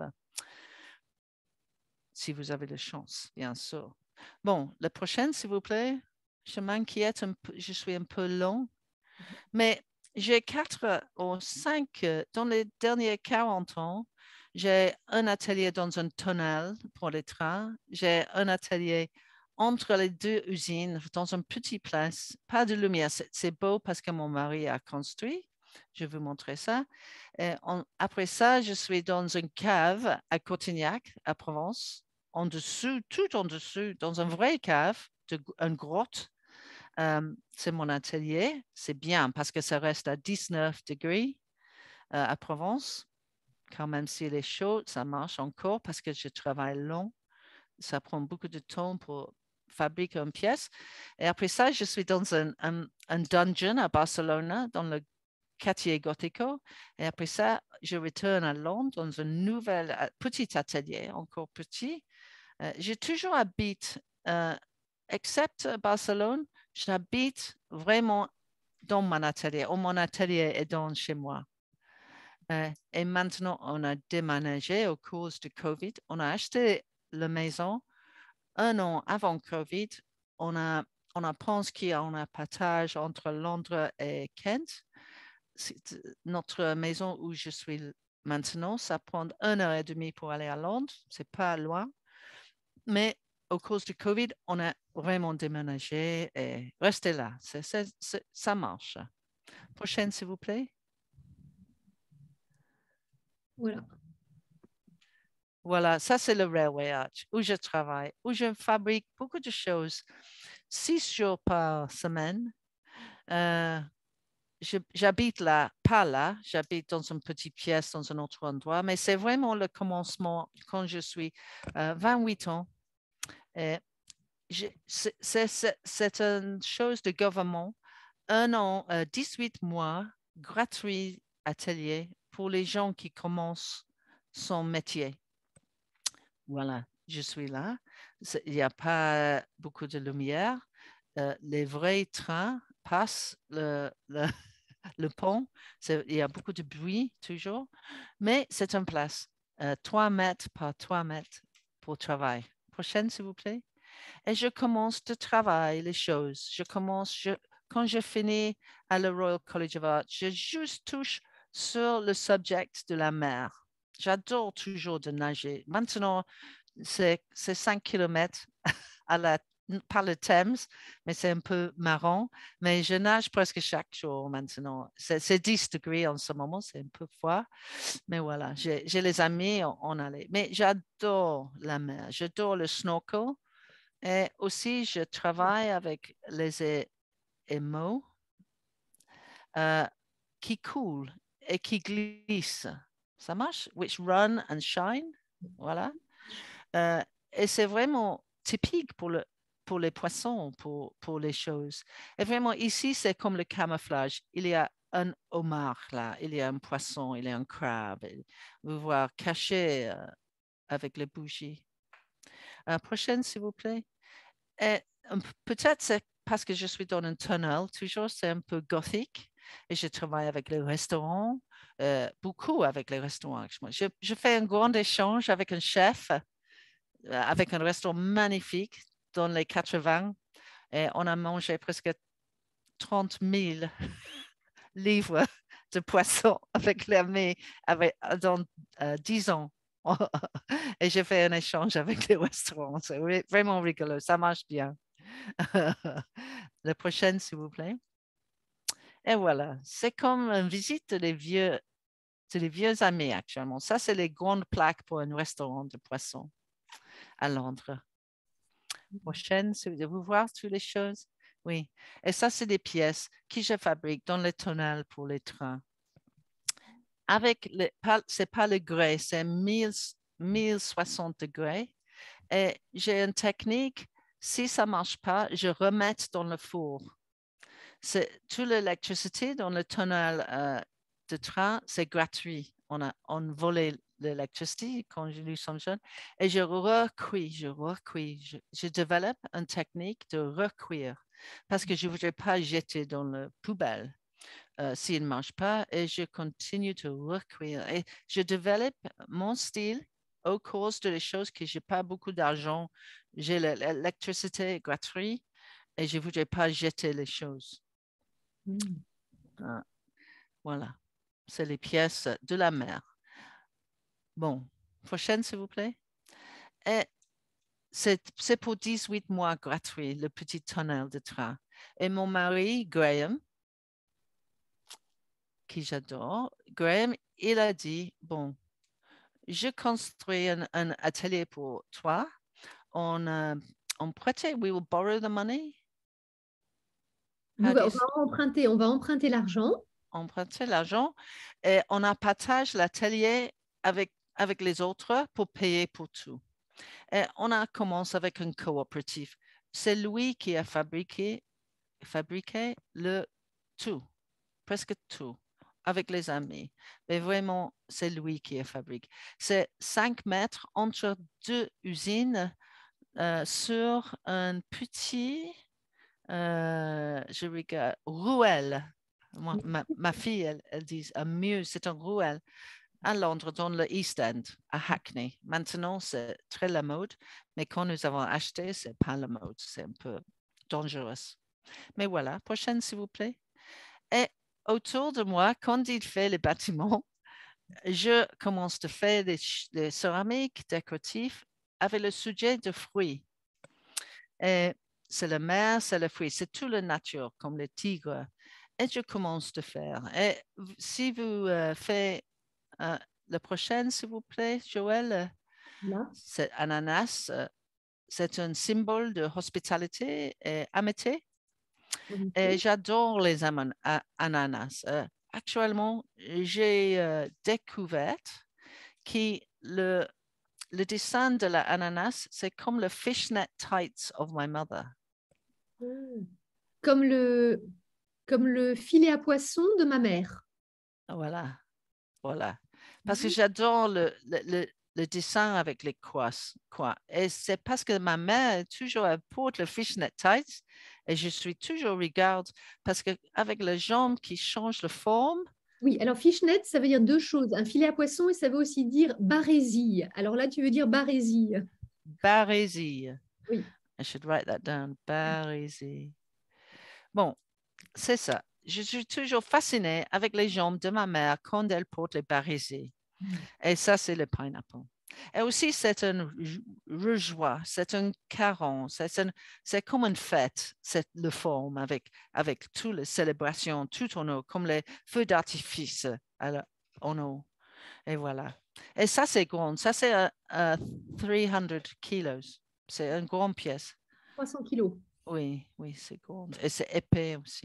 Si vous avez la chance, bien sûr. Bon, la prochaine, s'il vous plaît. Je m'inquiète un peu, je suis un peu long, mais j'ai 4 ou 5, dans les derniers 40 ans, j'ai un atelier dans un tunnel pour les trains, j'ai un atelier entre les 2 usines, dans une petite place, pas de lumière, c'est beau parce que mon mari a construit, je vais vous montrer ça. Et après ça, je suis dans une cave à Cotignac, à Provence, en dessous, tout en dessous, dans une vraie cave, une grotte. C'est mon atelier. C'est bien parce que ça reste à 19 degrés à Provence. Quand même, s'il est chaud, ça marche encore parce que je travaille long. Ça prend beaucoup de temps pour fabriquer une pièce. Et après ça, je suis dans un dungeon à Barcelone, dans le quartier Gothico. Et après ça, je retourne à Londres dans un nouvel petit atelier, encore petit. J'ai toujours habité, except Barcelone, j'habite vraiment dans mon atelier, ou mon atelier est dans chez moi. Et maintenant, on a déménagé au cause du Covid. On a acheté la maison 1 an avant Covid. On a pensé qu'on a partage entre Londres et Kent. Notre maison où je suis maintenant, ça prend 1 heure et demie pour aller à Londres. C'est pas loin. Mais au cause du Covid, on a vraiment déménagé et restez là. Ça marche. Prochaine, s'il vous plaît. Voilà. Voilà, ça c'est le Railway Arch où je travaille, où je fabrique beaucoup de choses. 6 jours par semaine. J'habite là, pas là, j'habite dans une petite pièce, dans un autre endroit, mais c'est vraiment le commencement quand je suis 28 ans. C'est une chose de gouvernement. 1 an, 18 mois, gratuit atelier pour les gens qui commencent son métier. Voilà, je suis là. Il n'y a pas beaucoup de lumière. Les vrais trains passent le pont. Il y a beaucoup de bruit toujours, mais c'est une place. 3 mètres par 3 mètres pour travail. Prochaine, s'il vous plaît. Et je commence de travailler les choses. Quand je finis à la Royal College of Art, je juste touche sur le sujet de la mer. J'adore toujours de nager. Maintenant, c'est 5 km par le Thames, mais c'est un peu marrant. Mais je nage presque chaque jour maintenant. C'est 10 degrés en ce moment, c'est un peu froid. Mais voilà, j'ai les amis, on allait. Mais j'adore la mer, j'adore le snorkel. Et aussi, je travaille avec les émaux. qui coule et qui glisse. Ça marche? Which run and shine. Voilà. Et c'est vraiment typique pour les poissons, pour les choses. Et vraiment, ici, c'est comme le camouflage. Il y a un homard là, il y a un poisson, il y a un crabe. Vous voyez caché avec les bougies. Prochaine, s'il vous plaît. Et peut-être c'est parce que je suis dans un tunnel, toujours c'est un peu gothique. Et je travaille avec les restaurants, beaucoup avec les restaurants. Je fais un grand échange avec un chef, avec un restaurant magnifique dans les 80. Et on a mangé presque 30 000 livres de poisson avec l'armée dans 10 ans. Et j'ai fait un échange avec les restaurants. C'est vraiment rigolo. Ça marche bien. La prochaine, s'il vous plaît. Et voilà. C'est comme une visite des vieux amis actuellement. Ça, c'est les grandes plaques pour un restaurant de poisson à Londres. Prochaine, vous voir toutes les choses. Oui. Et ça, c'est des pièces que je fabrique dans les tunnels pour les trains. C'est pas le grès, c'est 1060 degrés. Et j'ai une technique, si ça ne marche pas, je remets dans le four. C'est toute l'électricité dans le tunnel de train, c'est gratuit. On volait l'électricité quand nous sommes jeunes et je recuis. Je développe une technique de recuire parce que je ne voudrais pas jeter dans la poubelle s'il ne marche pas et je continue de recuire. Et je développe mon style au cause de les choses que je n'ai pas beaucoup d'argent. J'ai l'électricité gratuite et je ne voudrais pas jeter les choses. Voilà, c'est les pièces de la mer. Bon, prochaine, s'il vous plaît. Et c'est pour 18 mois gratuit, le petit tunnel de train. Et mon mari, Graham, qui j'adore, Graham, il a dit, bon, je construis un atelier pour toi. On prêtait, we will borrow the money. On va emprunter l'argent. Emprunter l'argent et on a partagé l'atelier avec les autres pour payer pour tout. Et on a commencé avec un coopératif. C'est lui qui a fabriqué le tout, presque tout, avec les amis. Mais vraiment, c'est lui qui a fabriqué. C'est 5 mètres entre deux usines sur un petit, je regarde, ruelle. Ma fille, elle dit mieux, c'est un ruelle à Londres, dans le East End, à Hackney. Maintenant, c'est très la mode, mais quand nous avons acheté, c'est pas la mode, c'est un peu dangereux. Mais voilà, prochaine, s'il vous plaît. Et autour de moi, quand il fait les bâtiments, je commence à faire des céramiques décoratives avec le sujet de fruits. Et c'est la mer, c'est le fruit, c'est toute la nature, comme les tigres. Et je commence à faire. Et si vous faites la prochaine, s'il vous plaît, Joël, c'est ananas. C'est un symbole de hospitalité et amitié. Et j'adore les ananas. Actuellement, j'ai découvert que le dessin de l'ananas, c'est comme le fishnet tights of my mother. Comme le filet à poisson de ma mère. Voilà. Parce que j'adore le dessin avec les quoi. Et c'est parce que ma mère toujours porte le fishnet tights et je suis toujours regarde parce qu'avec les jambes qui changent de forme. Oui, alors fishnet, ça veut dire deux choses. Un filet à poisson et ça veut aussi dire barésie. Alors là, tu veux dire barésie. Barésie. Oui. I should write that down. Barésie. Bon, c'est ça. Je suis toujours fascinée avec les jambes de ma mère quand elle porte les barésies. Et ça, c'est le pineapple. Et aussi, c'est une rejoie, c'est un caron, c'est comme une fête, c'est le forme avec toutes les célébrations, tout en eau, comme les feux d'artifice en eau. Et voilà. Et ça, c'est grand. Ça, c'est 300 kilos. C'est une grande pièce. 300 kilos. Oui, c'est grand. Et c'est épais aussi.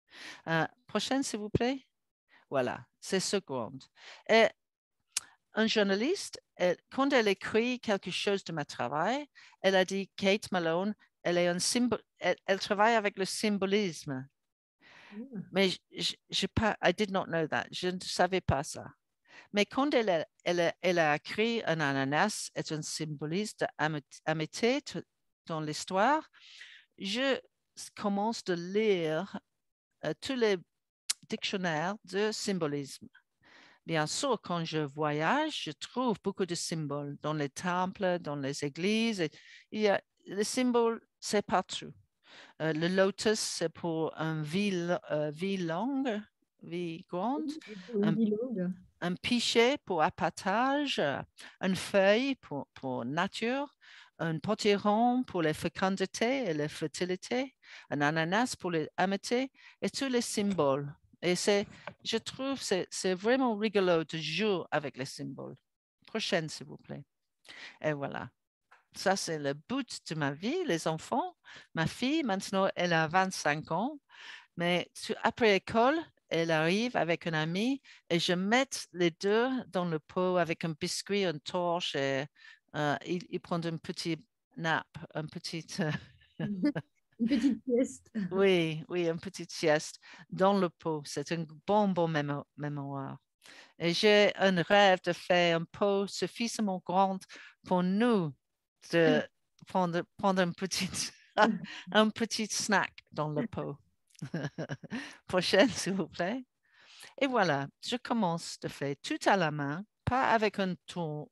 Prochaine, s'il vous plaît. Voilà, c'est seconde. Et un journaliste, quand elle écrit quelque chose de mon travail, elle a dit, Kate Malone, elle travaille avec le symbolisme. Mais I did not know that. Je ne savais pas ça. Mais quand elle a écrit un ananas est un symboliste d'amitié dans l'histoire, je commence de lire tous les dictionnaires de symbolisme. Bien sûr, quand je voyage, je trouve beaucoup de symboles dans les temples, dans les églises. Il y a les symboles, c'est partout. Le lotus, c'est pour une vie longue, vie grande. Un pichet pour abattage, une feuille pour nature, un potiron pour les fécondités et la fertilité, un ananas pour les amitiés et tous les symboles. Et je trouve que c'est vraiment rigolo de jouer avec les symboles. Prochaine, s'il vous plaît. Et voilà. Ça, c'est le but de ma vie, les enfants. Ma fille, maintenant, elle a 25 ans. Mais après l'école, elle arrive avec un ami et je mets les deux dans le pot avec un biscuit, une torche et ils prennent une petite nappe, une petite... Une petite sieste. Oui, une petite sieste dans le pot. C'est un bon mémoire. Et j'ai un rêve de faire un pot suffisamment grand pour nous de prendre un petit snack dans le pot. Prochaine, s'il vous plaît. Et voilà, je commence de faire tout à la main, pas avec un tour.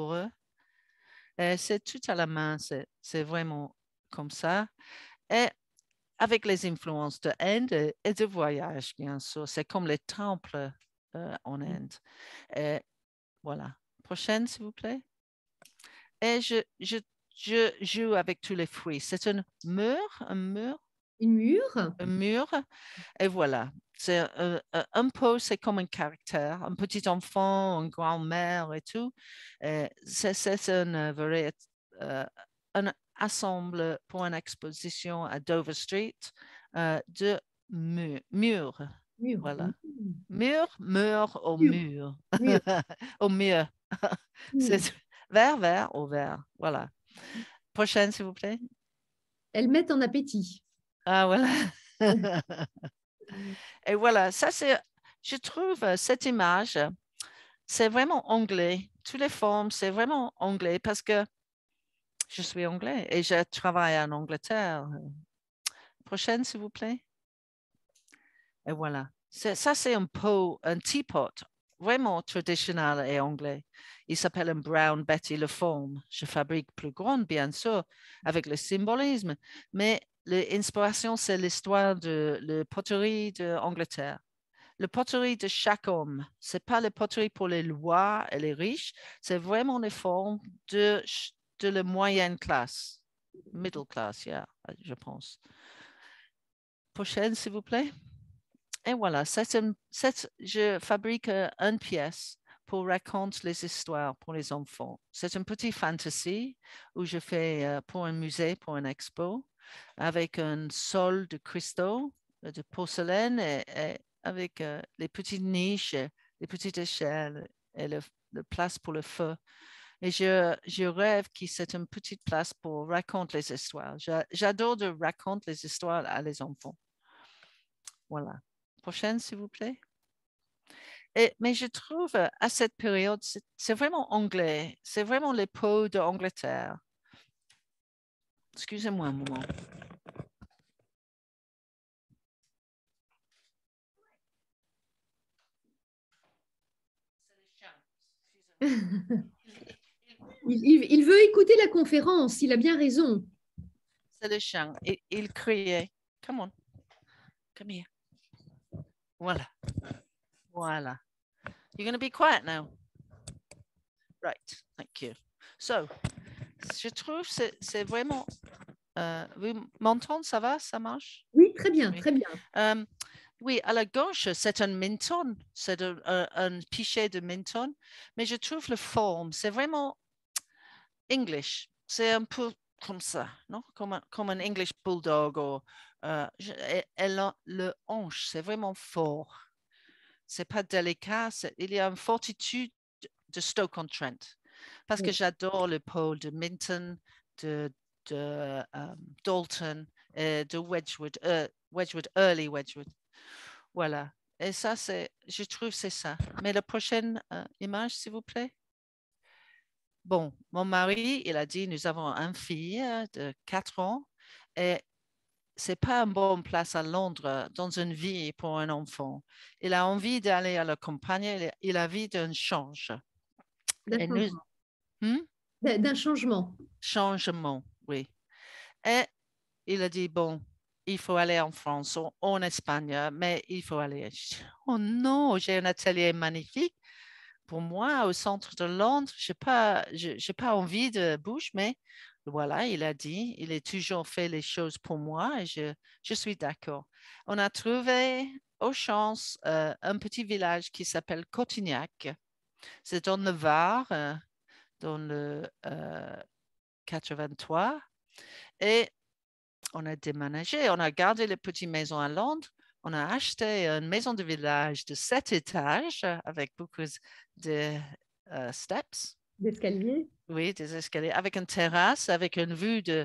C'est tout à la main, c'est vraiment comme ça. Et avec les influences de Inde et de voyage, bien sûr. C'est comme les temples en Inde. Et voilà. Prochaine, s'il vous plaît. Et je joue avec tous les fruits. C'est un mur. Une mûre. Un mur. Et voilà. C'est un pot, c'est comme un caractère. Un petit enfant, une grand-mère et tout. C'est un ensemble pour une exposition à Dover Street de murs. Voilà. Mur au mur. Au mur. C'est vert au vert. Voilà. Prochaine, s'il vous plaît. Elles mettent en appétit. Ah, voilà. Et voilà, je trouve cette image, c'est vraiment anglais. Toutes les formes, c'est vraiment anglais parce que je suis anglais et je travaille en Angleterre. Prochaine, s'il vous plaît. Et voilà. Ça, c'est un pot, un teapot, vraiment traditionnel et anglais. Il s'appelle un Brown Betty le forme. Je fabrique plus grande, bien sûr, avec le symbolisme, mais l'inspiration, c'est l'histoire de la poterie d'Angleterre. Le poterie de chaque homme, ce n'est pas le poterie pour les lois et les riches, c'est vraiment les formes de la moyenne classe, middle class, yeah, je pense. Prochaine, s'il vous plaît. Et voilà, je fabrique une pièce pour raconter les histoires pour les enfants. C'est une petite fantasy où je fais pour un musée, pour une expo, avec un sol de cristaux, de porcelaine et avec les petites niches, les petites échelles et la place pour le feu. Et je rêve que c'est une petite place pour raconter les histoires. J'adore de raconter les histoires à les enfants. Voilà. Prochaine, s'il vous plaît. Mais je trouve à cette période, c'est vraiment anglais. C'est vraiment les pots d'Angleterre. Excusez-moi un moment. Il veut écouter la conférence, il a bien raison. C'est le chien. Il criait. Come on. Come here. Voilà. Voilà. You're going to be quiet now. Right. Thank you. So, je trouve que c'est vraiment... vous m'entendez, ça va? Ça marche? Oui, très bien, oui. Très bien. Oui, à la gauche, c'est un Minton, c'est un pichet de Minton, mais je trouve la forme, c'est vraiment English. C'est un peu comme ça, non? Comme un English Bulldog. Elle a le hanche, c'est vraiment fort. C'est pas délicat. Il y a une fortitude de Stoke-on-Trent. Parce que j'adore le pôle de Minton, de Dalton, de Wedgwood, Early Wedgwood. Voilà. Et ça, je trouve c'est ça. Mais la prochaine image, s'il vous plaît. Bon, mon mari, il a dit, nous avons une fille de 4 ans et c'est pas une bonne place à Londres dans une vie pour un enfant. Il a envie d'aller à la campagne, il a envie d'un change. Et nous, d'un changement. Changement, oui. Et il a dit, bon, il faut aller en France ou en Espagne, mais il faut aller. Oh non, j'ai un atelier magnifique. Pour moi, au centre de Londres, je n'ai pas envie de bouger, mais voilà, il a dit, il a toujours fait les choses pour moi et je suis d'accord. On a trouvé aux chances un petit village qui s'appelle Cotignac. C'est dans le Var, dans le 83. Et on a déménagé, on a gardé les petites maisons à Londres. On a acheté une maison de village de 7 étages avec beaucoup de steps. D'escaliers. Oui, des escaliers, avec une terrasse, avec une vue de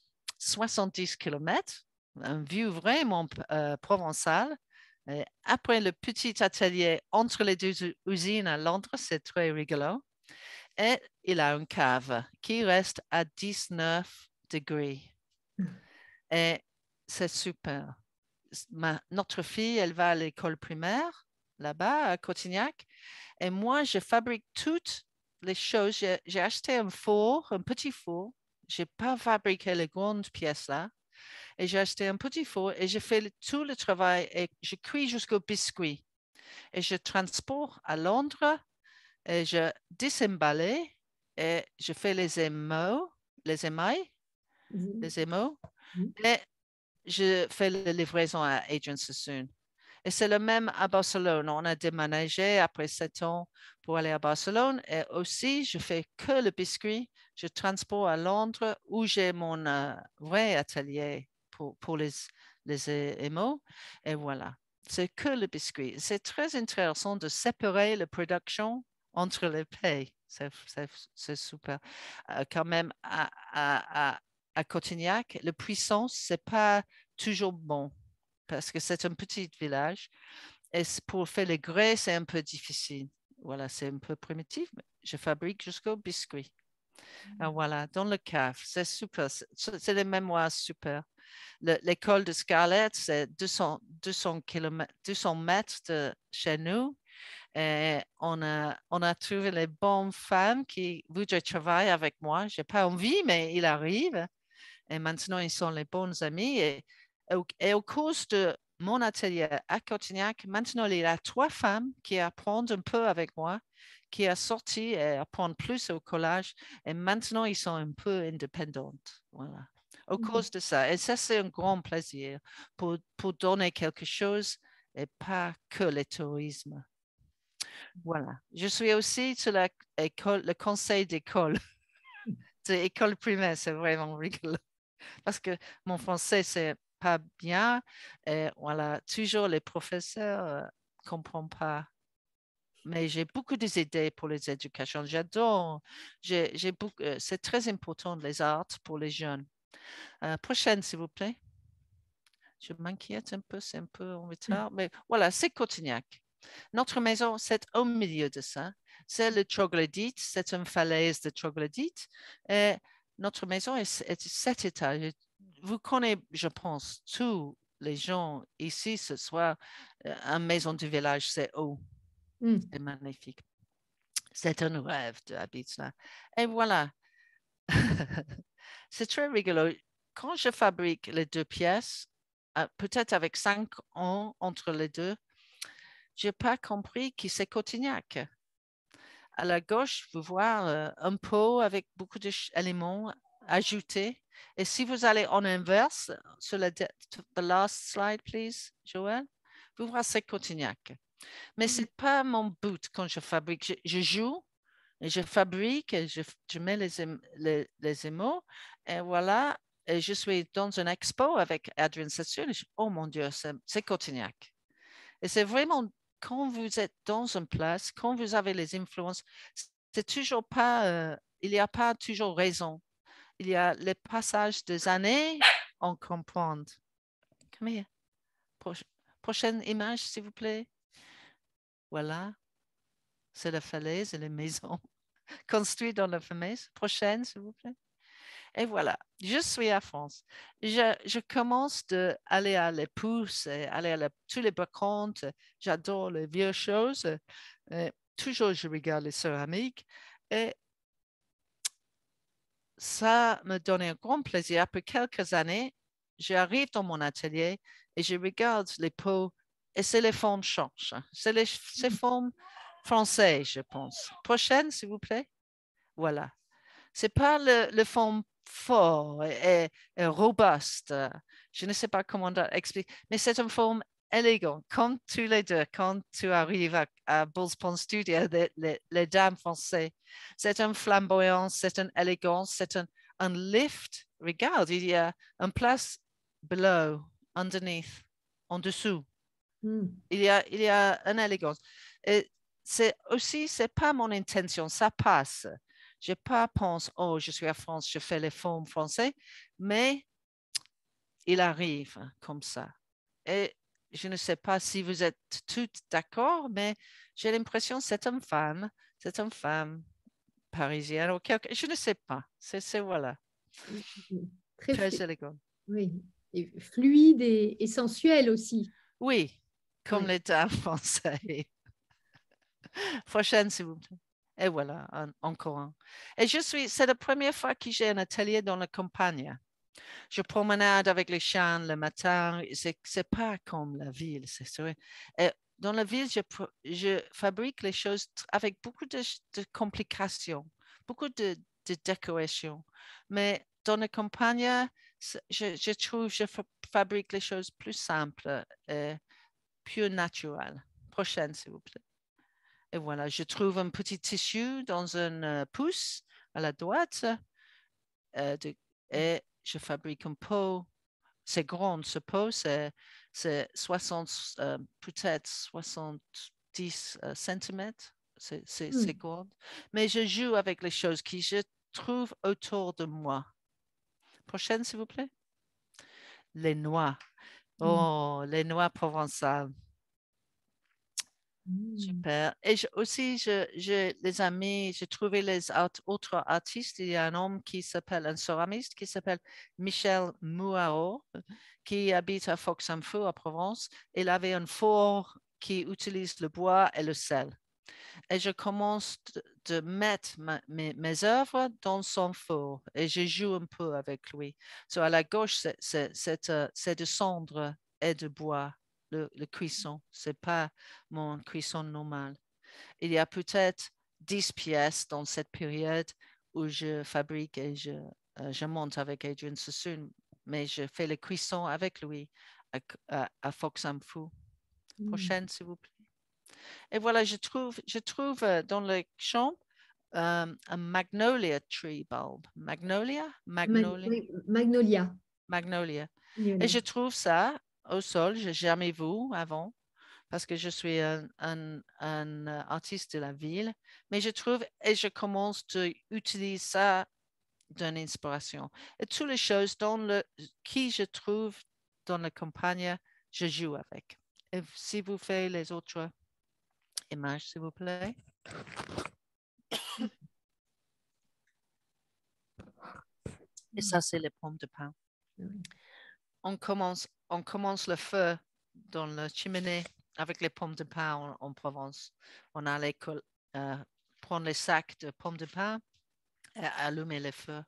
70 km, une vue vraiment provençale. Et après le petit atelier entre les deux usines à Londres, c'est très rigolo. Et il a une cave qui reste à 19 degrés. Et c'est super. Notre fille, elle va à l'école primaire, là-bas, à Cotignac. Et moi, je fabrique toutes les choses. J'ai acheté un four, un petit four. Je n'ai pas fabriqué les grandes pièces là. Et j'ai acheté un petit four et je fais tout le travail et je cuis jusqu'au biscuit. Et je transporte à Londres et je désemballe et je fais les émaux, les émails, les émaux. Et je fais la livraison à Adrian Sassoon. Et c'est le même à Barcelone. On a déménagé après 7 ans pour aller à Barcelone. Et aussi, je fais que le biscuit. Je transporte à Londres où j'ai mon vrai atelier pour les émaux. Et voilà, c'est que le biscuit. C'est très intéressant de séparer la production entre les pays. C'est super. Quand même, à Cotignac, la puissance, ce n'est pas toujours bon parce que c'est un petit village. Et pour faire les grès, c'est un peu difficile. Voilà, c'est un peu primitif, mais je fabrique jusqu'au biscuit. Alors voilà, dans le cave, c'est super. C'est les mémoires super. L'école de Scarlett, c'est 200 mètres de chez nous. Et on a trouvé les bonnes femmes qui voudraient travailler avec moi. Je n'ai pas envie, mais il arrive. Et maintenant, ils sont les bons amis. Et au cours de mon atelier à Cotignac, maintenant, il y a 3 femmes qui apprennent un peu avec moi, qui sont sorties et apprennent plus au collège. Et maintenant, ils sont un peu indépendantes. Voilà. Au cause de ça. Et ça, c'est un grand plaisir pour donner quelque chose et pas que le tourisme. Voilà. Je suis aussi sur le conseil d'école, de l'école primaire. C'est vraiment rigolo. Parce que mon français, c'est pas bien. Et voilà, toujours les professeurs ne comprennent pas. Mais j'ai beaucoup d'idées pour les éducations. J'adore. C'est très important, les arts pour les jeunes. Prochaine, s'il vous plaît. Je m'inquiète un peu, c'est un peu en retard. Mais voilà, c'est Cotignac. Notre maison, c'est au milieu de ça. C'est le troglodyte, c'est une falaise de troglodyte. Et notre maison est 7 étages. Vous connaissez, je pense, tous les gens ici ce soir, une maison du village, c'est haut. C'est magnifique. C'est un rêve d'habiter là. Et voilà. C'est très rigolo. Quand je fabrique les 2 pièces, peut-être avec 5 ans entre les deux, je n'ai pas compris qui c'est Cotignac. À la gauche, vous voyez un pot avec beaucoup d'éléments ajoutés. Et si vous allez en inverse, sur the last slide, please, Joël, vous voyez c'est Cotignac. Mais ce n'est pas mon but quand je fabrique. Je joue Et je fabrique, et je mets les émaux, et voilà. Et je suis dans une expo avec Adrian Sassoon. Oh mon Dieu, c'est Cotignac. Et c'est vraiment, quand vous êtes dans une place, quand vous avez les influences, c'est toujours pas, il n'y a pas toujours raison. Il y a les passages des années, on comprend. Come here. Prochaine image, s'il vous plaît. Voilà, c'est la falaise et les maisons construites dans la falaise. Prochaine, s'il vous plaît. Et voilà, je suis à France. Je commence d'aller à les pousses, aller à tous les backgrounds. J'adore les vieilles choses. Toujours, je regarde les céramiques. Et ça me donnait un grand plaisir. Après quelques années, j'arrive dans mon atelier et je regarde les pots et c'est les formes changent. C'est les formes françaises, je pense. Prochaine, s'il vous plaît. Voilà. C'est pas le forme fort et robuste. Je ne sais pas comment expliquer, mais c'est une forme élégante. Comme tous les deux, quand tu arrives à Bulls Pond Studio, les dames françaises, c'est une flamboyance, c'est une élégance, c'est un lift. Regarde, il y a une place below, underneath, en dessous. Il y a une élégance. Et c'est pas mon intention, ça passe. Je n'ai pas pensé, oh, je suis à France, je fais les formes français, mais il arrive comme ça. Et je ne sais pas si vous êtes toutes d'accord, mais j'ai l'impression que c'est une femme parisienne ou quelque, je ne sais pas. C'est voilà, Très très élégant. oui. Et fluide et sensuel aussi. Oui, comme Oui. les dames français. Prochaine, s'il vous plaît. Et voilà, encore un. Et c'est la première fois que j'ai un atelier dans la campagne. Je promenade avec les chiens le matin. C'est pas comme la ville, c'est vrai. Et dans la ville, je fabrique les choses avec beaucoup de complications, beaucoup de décorations. Mais dans la campagne, je trouve que je fabrique les choses plus simples et plus naturelles. Prochaine, s'il vous plaît. Et voilà, je trouve un petit tissu dans un pouce à la droite et je fabrique un pot. C'est grand, ce pot, c'est 60, peut-être 70 centimètres. C'est grand. Mais je joue avec les choses que je trouve autour de moi. Prochaine, s'il vous plaît. Les noix. Oh, les noix provençales. Super. Et les amis, j'ai trouvé les autres artistes. Il y a un homme un céramiste qui s'appelle Michel Mouaro, qui habite à Fox-en-Feu, à Provence. Il avait un four qui utilise le bois et le sel. Et je commence de mettre mes œuvres dans son four et je joue un peu avec lui. À la gauche, c'est de cendre et de bois. Le cuisson, ce n'est pas mon cuisson normal. Il y a peut-être 10 pièces dans cette période où je fabrique et je monte avec Adrian Sassoon, mais je fais le cuisson avec lui à Fox-en-Fou. Prochaine, s'il vous plaît. Et voilà, je trouve dans le champ un magnolia tree bulb. Magnolia? Magnolia. Magnolia. Et je trouve ça au sol, je n'ai jamais vu avant parce que je suis un artiste de la ville, mais je trouve et je commence à utiliser ça d'une inspiration. Et toutes les choses qui je trouve dans la campagne, je joue avec. Et si vous faites les autres images, s'il vous plaît. Et ça, c'est les pommes de pin. On commence le feu dans la cheminée avec les pommes de pin en Provence. On allait prendre les sacs de pommes de pin et allumer le feu.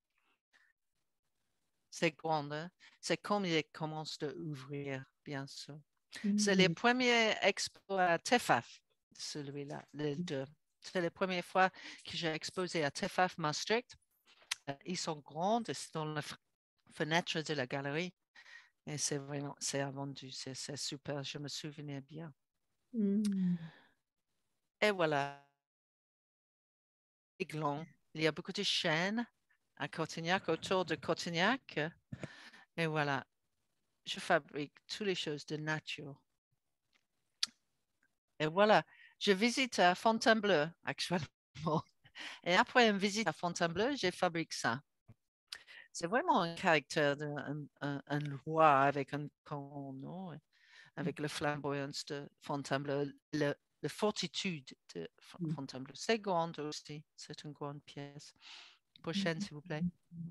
C'est grand, hein? C'est comme il commence à ouvrir, bien sûr. C'est les premiers expos à TEFAF, celui-là, les deux. C'est la première fois que j'ai exposé à TEFAF Maastricht. Ils sont grands, c'est dans la fenêtre de la galerie. Et c'est vraiment, c'est vendu, c'est super, je me souvenais bien. Et voilà. glands. Il y a beaucoup de chênes à Cotignac, autour de Cotignac. Et voilà, je fabrique toutes les choses de nature. Et voilà, je visite à Fontainebleau actuellement. Et après une visite à Fontainebleau, je fabrique ça. C'est vraiment un caractère un roi avec un con, non? Avec la flamboyance de Fontainebleau, la fortitude de Fontainebleau. C'est grand aussi, c'est une grande pièce. Prochaine, s'il vous plaît.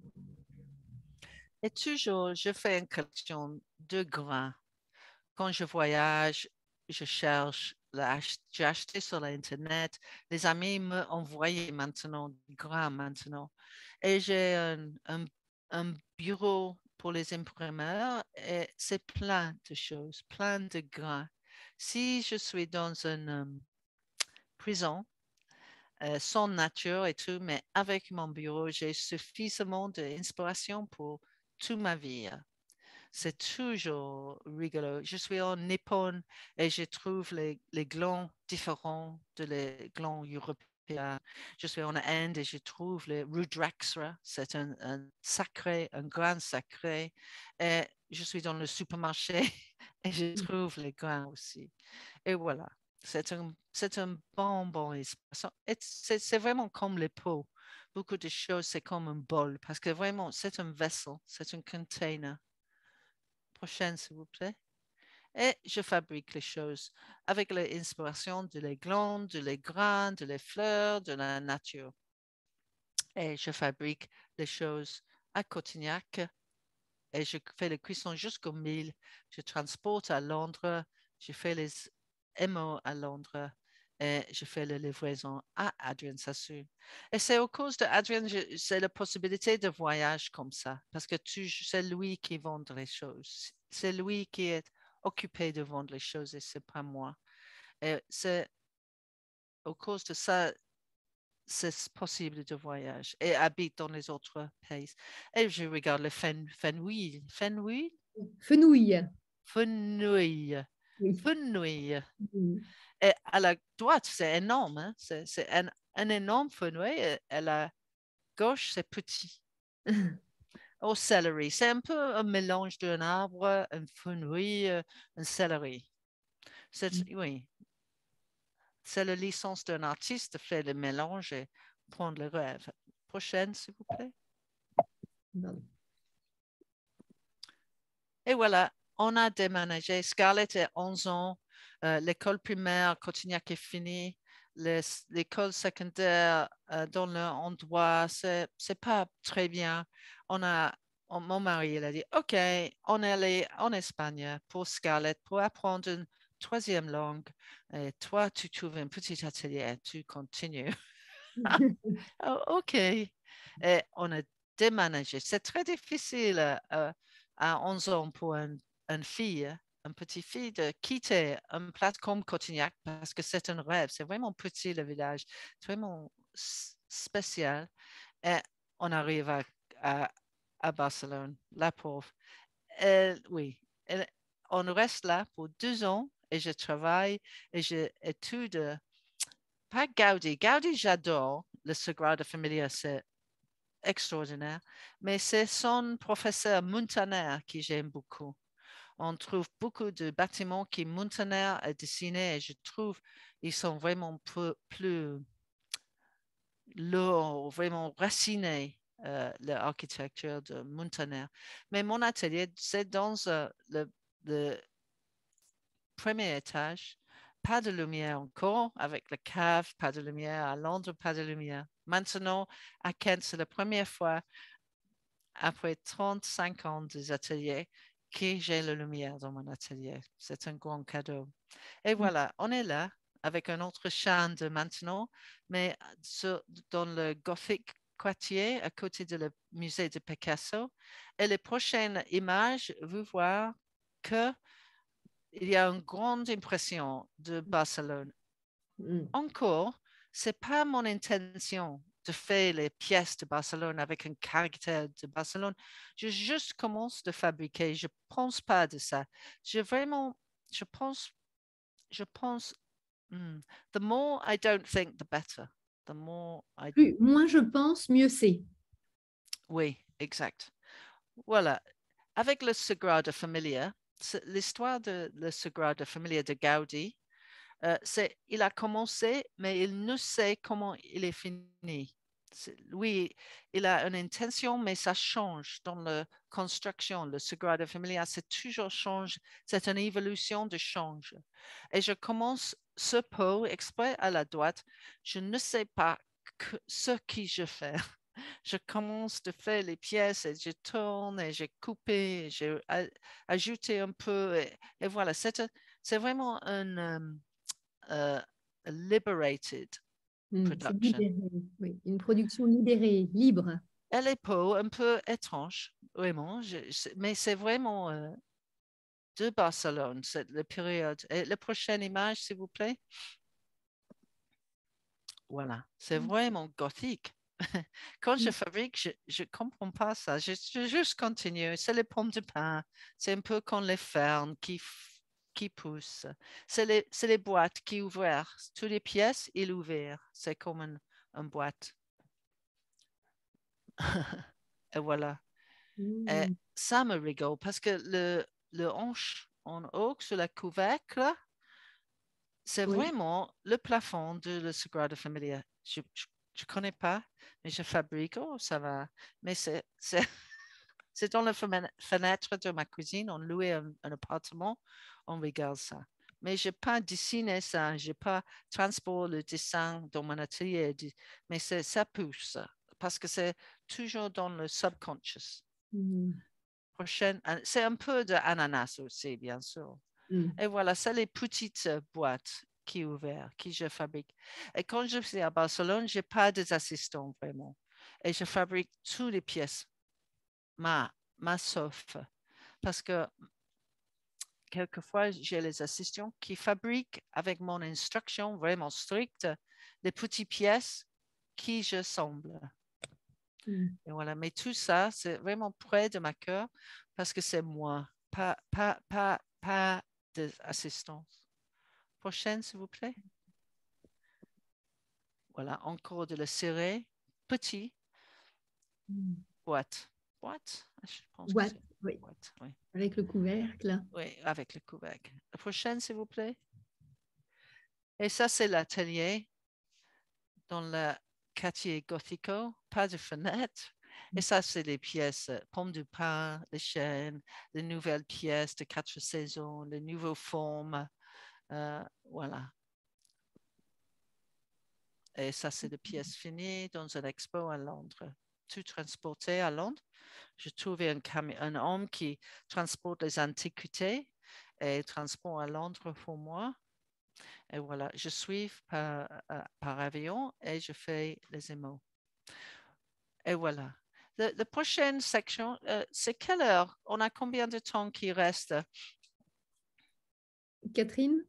Et toujours, je fais une collection de grains. Quand je voyage, je cherche, j'ai acheté sur l'Internet. Les amis me envoient maintenant des grains maintenant. Et j'ai un bureau pour les imprimeurs et c'est plein de choses, plein de grains. Si je suis dans une prison, sans nature et tout, mais avec mon bureau, j'ai suffisamment d'inspiration pour toute ma vie. C'est toujours rigolo. Je suis en Népal et je trouve les glands différents de les glands européens. Je suis en Inde et je trouve le Rudraksha. C'est un sacré, un grand sacré. Et je suis dans le supermarché et je trouve les grains aussi. Et voilà. C'est un bon espace. C'est vraiment comme les pots. Beaucoup de choses, c'est comme un bol parce que vraiment, c'est un vaisseau, c'est un container. Prochaine, s'il vous plaît. Et je fabrique les choses avec l'inspiration de les glandes, de les grains, de les fleurs, de la nature. Et je fabrique les choses à Cotignac et je fais les cuissons jusqu'au 1000. Je transporte à Londres, je fais les MO à Londres et je fais la livraison à Adrien Sassoon. Et c'est au cause d'Adrien, c'est la possibilité de voyage comme ça, parce que c'est lui qui vend les choses. C'est lui qui est occupé de vendre les choses et c'est pas moi. Et c'est au cause de ça, c'est possible de voyage et habite dans les autres pays. Et je regarde le fenouil. Fenouil? Fenouil. Fenouil. Oui. Fenouil. Mm. Et à la droite, c'est énorme. Hein? C'est un énorme fenouil. Et à la gauche, c'est petit. Au céleri. C'est un peu un mélange d'un arbre, un fenouil, un céleri. Oui, c'est la licence d'un artiste de faire le mélange et prendre le rêve. Prochaine, s'il vous plaît. Pardon. Et voilà, on a déménagé. Scarlett a 11 ans. L'école primaire, Cotignac est finie. L'école secondaire, dans l'endroit, c'est pas très bien. Mon mari, il a dit, OK, on est allé en Espagne pour Scarlett pour apprendre une troisième langue. Et toi, tu trouves un petit atelier, tu continues. Oh, OK. Et on a déménagé. C'est très difficile à 11 ans pour une fille, une petite fille, de quitter une place comme Cotignac parce que c'est un rêve. C'est vraiment petit le village. C'est vraiment spécial. Et on arrive à Barcelone, la pauvre. Oui, on reste là pour 2 ans et je travaille et j'étude. Pas Gaudi. Gaudi, j'adore. Le Sagrada Familia, c'est extraordinaire. Mais c'est son professeur Muntaner qui j'aime beaucoup. On trouve beaucoup de bâtiments qui Muntaner a dessinés et je trouve ils sont vraiment plus lourds, vraiment racinés, l'architecture de Muntaner. Mais mon atelier, c'est dans le premier étage. Pas de lumière encore avec la cave, pas de lumière à Londres, pas de lumière. Maintenant, à Kent, c'est la première fois après 35 ans des ateliers que j'ai la lumière dans mon atelier. C'est un grand cadeau. Et voilà, on est là avec un autre champ de maintenant, mais dans le Gothic Quartier, à côté du musée de Picasso. Et les prochaines images, vous voir que il y a une grande impression de Barcelone. Encore, ce n'est pas mon intention de faire les pièces de Barcelone avec un caractère de Barcelone. Je juste commence de fabriquer. Je ne pense pas de ça. Je pense, the more I don't think, the better. The more I... Moins je pense, mieux c'est. Oui, exact. Voilà. Avec le Sagrada Familia, l'histoire de le Sagrada Familia de Gaudi, il a commencé, mais il ne sait comment il est fini. Oui, il a une intention, mais ça change dans la construction. Le Sagrada Familia, c'est toujours change. C'est une évolution de change. Et je commence ce pot exprès à la droite. Je ne sais pas ce que je fais. Je commence de faire les pièces et je tourne et j'ai coupé, j'ai ajouté un peu et voilà. C'est vraiment un liberated C'est production. libéré, oui. Une production libérée, libre. Elle est pas un peu étrange, vraiment, mais c'est vraiment de Barcelone, c'est la période. Et la prochaine image, s'il vous plaît. Voilà, c'est vraiment gothique. Quand je fabrique, je ne comprends pas ça. Je juste continue. C'est les pommes de pin. C'est un peu comme les fernes qui poussent. C'est les boîtes qui ouvrent. Toutes les pièces, ils ouvrent. C'est comme une boîte. Et voilà. Et ça me rigole parce que le hanche en haut sur la couvercle, c'est vraiment le plafond de la Sagrada Familia. Je ne connais pas, mais je fabrique. Oh, ça va. Mais c'est dans la fenêtre de ma cuisine. On louait un appartement. On regarde ça. Mais je n'ai pas dessiné ça. Je n'ai pas transporté le dessin dans mon atelier. Mais ça pousse parce que c'est toujours dans le subconscious. Prochaine, c'est un peu d'ananas aussi, bien sûr. Et voilà, c'est les petites boîtes qui ouvrent, qui je fabrique. Et quand je suis à Barcelone, je n'ai pas d'assistants vraiment. Et je fabrique toutes les pièces, ma sauf. Parce que quelquefois, j'ai les assistants qui fabriquent avec mon instruction vraiment stricte les petites pièces qui je semble. Et voilà, mais tout ça, c'est vraiment près de ma cœur parce que c'est moi, pas d'assistance. Prochaine, s'il vous plaît. Voilà, encore de la serrer. Petit. Boîte. Boîte, je pense que Boîte, c'est oui. boîte, oui. Avec le couvercle. Oui, avec le couvercle. La prochaine, s'il vous plaît. Et ça, c'est l'atelier dans le quartier gothico, pas de fenêtre. Et ça, c'est les pièces, pommes de pin, les chênes, les nouvelles pièces de 4 saisons, les nouvelles formes. Voilà. Et ça, c'est des pièces finies dans un expo à Londres. Tout transporté à Londres. J'ai trouvé un homme qui transporte les antiquités et transporte à Londres pour moi. Et voilà, je suis par avion et je fais les émaux. Et voilà. La prochaine section, c'est quelle heure? On a combien de temps qui reste? Catherine?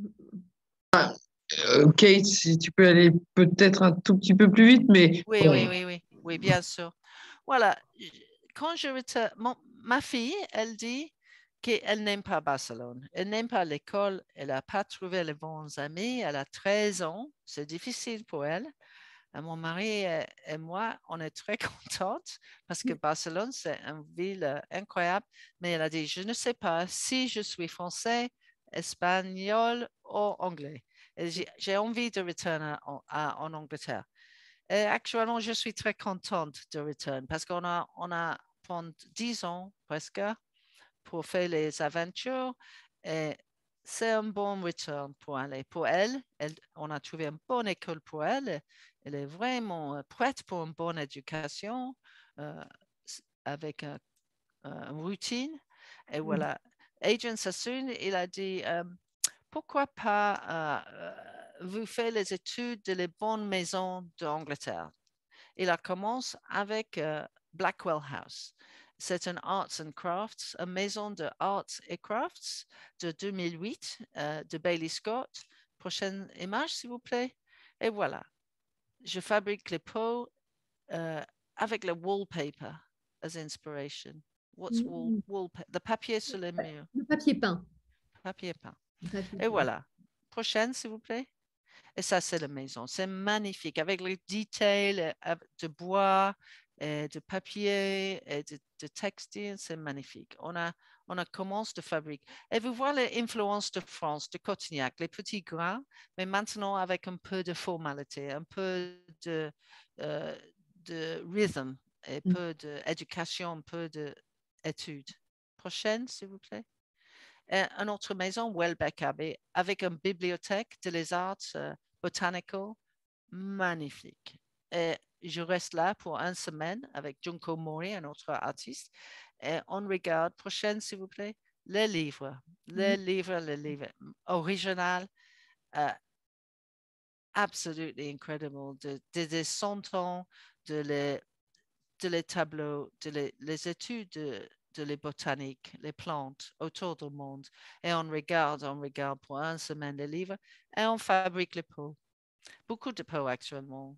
Kate, si tu peux aller peut-être un tout petit peu plus vite, mais Oui, bon. oui, bien sûr. Voilà. Quand je retourne, ma fille, elle dit qu'elle n'aime pas Barcelone. Elle n'aime pas l'école. Elle n'a pas trouvé les bons amis. Elle a 13 ans. C'est difficile pour elle. Mon mari et moi, on est très contentes parce que Barcelone, c'est une ville incroyable. Mais elle a dit, je ne sais pas si je suis français, espagnol ou anglais. J'ai envie de retourner en Angleterre. Et actuellement, je suis très contente de retourner parce qu'on a pendant 10 ans presque pour faire les aventures. Et c'est un bon retour pour aller. Pour elle, on a trouvé une bonne école pour elle. Elle est vraiment prête pour une bonne éducation avec une routine. Et voilà. Adrian Sassoon, il a dit, pourquoi pas vous faire les études de les bonnes maisons d'Angleterre. Il a commencé avec Blackwell House. C'est un Arts and Crafts, une maison de Arts et Crafts de 2008 de Bailey Scott. Prochaine image, s'il vous plaît. Et voilà, je fabrique les pots avec le wallpaper as inspiration. What's wallpaper? Le papier sur les murs. Le papier peint. Papier peint. Papier Et peint. voilà. Prochaine, s'il vous plaît. Et ça, c'est la maison. C'est magnifique, avec les détails de bois, et de papier, et de textile. C'est magnifique. On a commencé de fabriquer. Et vous voyez les influences de France, de Cotignac, les petits grains, mais maintenant avec un peu de formalité, un peu de rhythm, et un peu d'éducation, un peu d'études. Prochaine, s'il vous plaît. Une autre maison, Welbeck Abbey, avec une bibliothèque de les arts botanical magnifique. Et je reste là pour une semaine avec Junko Mori, un autre artiste. Et on regarde, prochaine s'il vous plaît, les livres. Les livres original, absolutely incredible, de 100 ans, les tableaux, les études de les botaniques, les plantes autour du monde. Et on regarde pour une semaine les livres et on fabrique les pots. Beaucoup de pots actuellement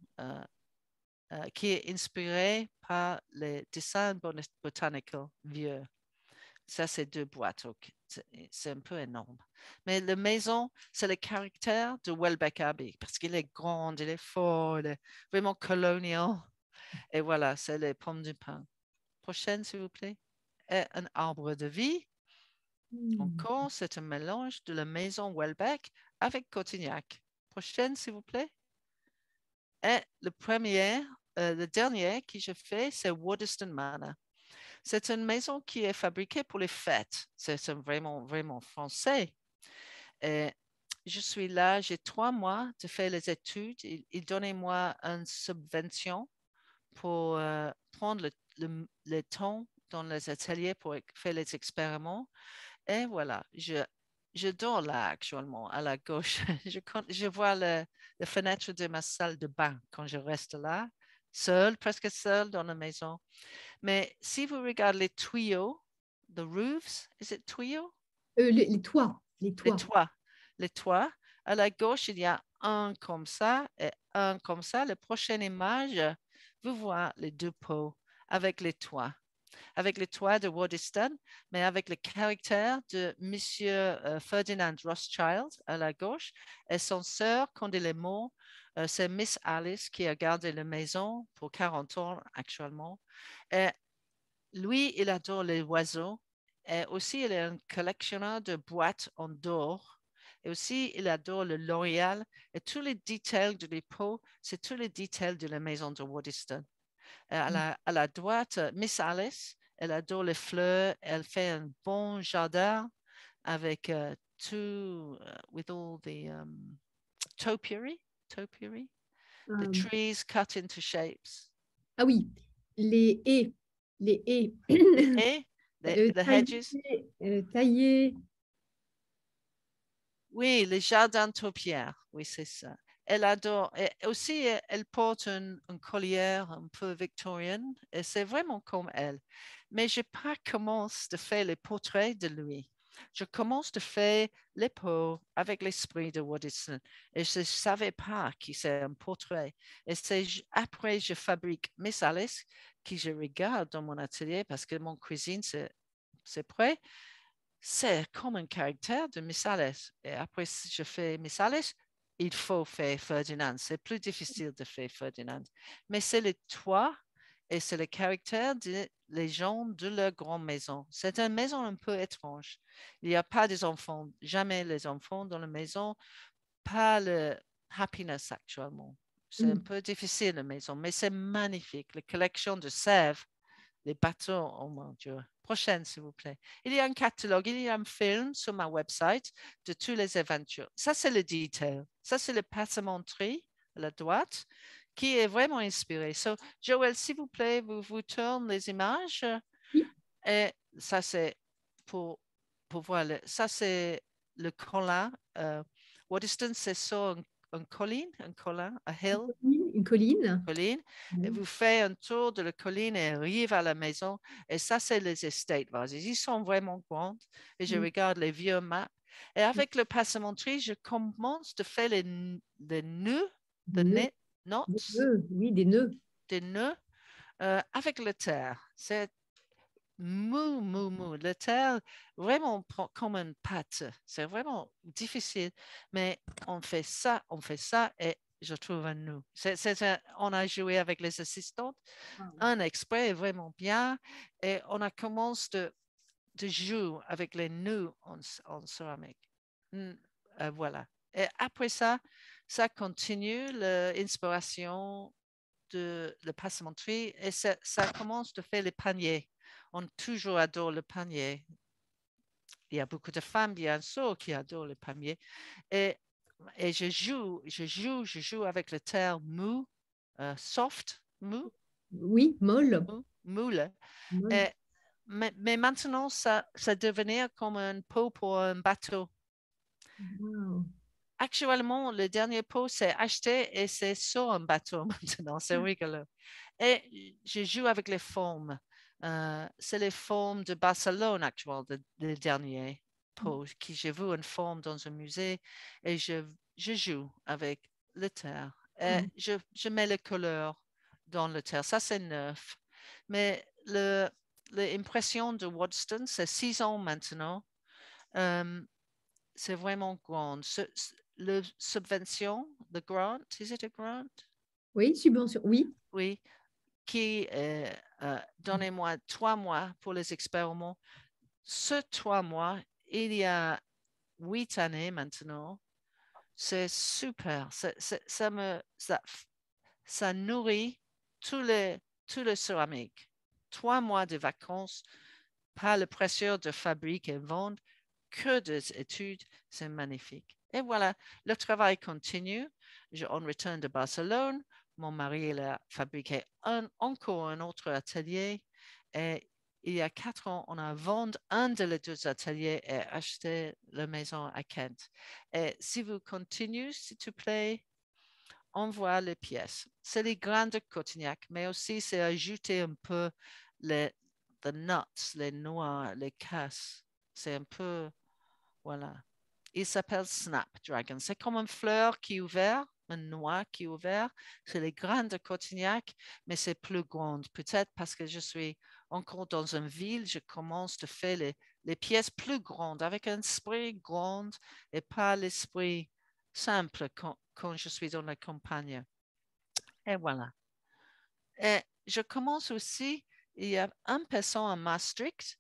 qui est inspiré par les dessins botaniques vieux. Ça, c'est 2 boîtes. Okay. C'est un peu énorme. Mais la maison, c'est le caractère de Welbeck Abbey parce qu'il est grand, il est fort, il est vraiment colonial. Et voilà, c'est les pommes du pin. Prochaine, s'il vous plaît. Et un arbre de vie. Encore, c'est un mélange de la maison Welbeck avec Cotignac. Prochaine, s'il vous plaît. Et le dernier que je fais, c'est Waterston Manor. C'est une maison qui est fabriquée pour les fêtes. C'est vraiment, vraiment français. Et je suis là, j'ai 3 mois de faire les études. Ils donnaient moi une subvention pour prendre le temps dans les ateliers pour faire les expériments. Et voilà, je dors là actuellement, à la gauche. Je vois la fenêtre de ma salle de bain quand je reste là, seule, presque seule dans la maison. Mais si vous regardez les tuyaux, the roofs, is it tuyaux? Les toits. Les toits. Les toits. À la gauche, il y a un comme ça et un comme ça. La prochaine image, vous voyez les 2 pots avec les toits. Avec les toits de Waterston, mais avec le caractère de Monsieur Ferdinand Rothschild à la gauche et son sœur, quand il est mort, c'est Miss Alice qui a gardé la maison pour 40 ans actuellement. Et lui, il adore les oiseaux et aussi il est un collectionneur de boîtes en or. Et aussi, il adore le L'Oréal et tous les détails de les pots, c'est tous les détails de la maison de Waterston. À la droite, Miss Alice, elle adore les fleurs, elle fait un bon jardin avec with all the topiary, the trees cut into shapes. Ah oui, les haies. Les haies. Les haies, the hedges. Taillées. Oui, les jardins topiaires, oui, c'est ça. Elle adore, et aussi elle porte une collier un peu victorienne, et c'est vraiment comme elle. Mais je n'ai pas commencé de faire les portraits de lui. Je commence de faire les peaux avec l'esprit de Waterston, et je ne savais pas qui c'est un portrait. Et c'est après je fabrique Miss Alice, que je regarde dans mon atelier, parce que mon cuisine, c'est prêt. C'est comme un caractère de Miss Alice. Et après, si je fais Miss Alice, il faut faire Ferdinand. C'est plus difficile de faire Ferdinand. Mais c'est le toit et c'est le caractère des gens de leur grande maison. C'est une maison un peu étrange. Il n'y a pas des enfants, jamais les enfants dans la maison, pas le happiness actuellement. C'est un peu difficile la maison, mais c'est magnifique. La collection de sève, les bateaux, oh mon Dieu. Prochaine, s'il vous plaît. Il y a un catalogue, il y a un film sur ma website de toutes les aventures. Ça, c'est le detail. Ça, c'est le passementerie à la droite qui est vraiment inspiré. So, Joël, s'il vous plaît, vous tournez les images. Oui. Et ça, c'est pour voir. Ça, c'est le colin. Waterston, c'est sur une colline, un colin, a hill. Une colline. Et vous faites un tour de la colline et arrive à la maison. Et ça, c'est les estates. Ils sont vraiment grands. Et je regarde les vieux maps. Et avec le passementerie, je commence de faire les nœuds, Des nœuds. Oui, des nœuds. des nœuds avec la terre. mou. Le terre, vraiment comme une pâte. C'est vraiment difficile, mais on fait ça et je trouve un nous. On a joué avec les assistantes, un exprès est vraiment bien et on a commencé de jouer avec les nœuds en céramique. Voilà. Et après ça continue l'inspiration de la passementerie et ça commence de faire les paniers. On toujours adore le panier. Il y a beaucoup de femmes, bien sûr, qui adorent le panier. Et je joue avec le terre mou, soft, mou. Oui, molle. Moule. Molle. Mais maintenant, ça devenait comme une peau pour un bateau. Wow. Actuellement, le dernier pot, c'est acheté et c'est sur un bateau maintenant. C'est rigolo. Et je joue avec les formes. C'est les formes de Barcelone actuellement, le dernier pot, qui j'ai vu une forme dans un musée et je joue avec le terre. Et je mets les couleurs dans le terre. Ça, c'est neuf. Mais l'impression de Waddesdon, c'est 6 ans maintenant. C'est vraiment grand. Le subvention, the grant, is it a grant? Oui, subvention, oui. Oui, qui donnez-moi 3 mois pour les expériments. Ce 3 mois, il y a 8 années maintenant. C'est super. Ça nourrit tous les céramiques. 3 mois de vacances, pas la pression de fabrique et vendre, que des études, c'est magnifique. Et voilà, le travail continue. On retourne de Barcelone. Mon mari il a fabriqué encore un autre atelier. Et il y a 4 ans, on a vendu un de les 2 ateliers et acheté la maison à Kent. Et si vous continuez, s'il te plaît, on voit les pièces. C'est les grandes Cotignac, mais aussi c'est ajouter un peu les nuts, les noix, les casses. C'est un peu, voilà. Il s'appelle Snapdragon. C'est comme une fleur qui est ouverte, une noix qui est ouverte. C'est les grandes Cotignac, mais c'est plus grande. Peut-être parce que je suis encore dans une ville, je commence à faire les pièces plus grandes, avec un esprit grand et pas l'esprit simple quand je suis dans la campagne. Et voilà. Et je commence aussi, il y a une personne à Maastricht.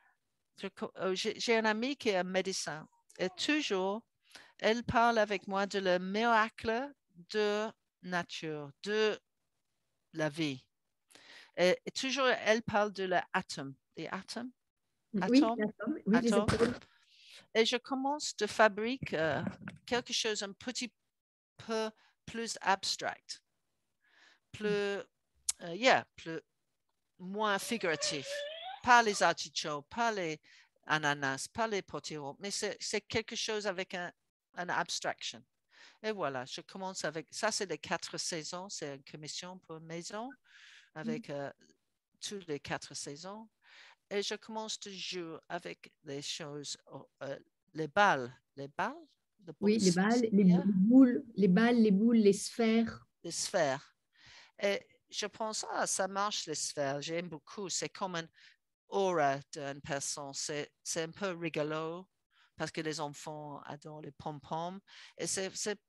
J'ai un ami qui est un médecin. Et toujours, elle parle avec moi de le miracle de nature, de la vie. Et toujours, elle parle de l'atome. Les atomes? Oui, Atome? oui, les Atome. atomes. Et je commence de fabriquer quelque chose un petit peu plus abstract, plus, plus moins figuratif. Pas les artichauts, pas les ananas, pas les potiron, mais c'est quelque chose avec un abstraction. Et voilà, je commence avec, ça c'est les 4 saisons, c'est une commission pour une maison avec toutes les 4 saisons. Et je commence toujours avec les choses, les balles. Les balles? Oui, les balles, les boules, les balles, les boules, les sphères. Les sphères. Et je pense, ça marche les sphères, j'aime beaucoup. C'est comme une aura d'une personne. C'est un peu rigolo parce que les enfants adorent les pom-poms. Et c'est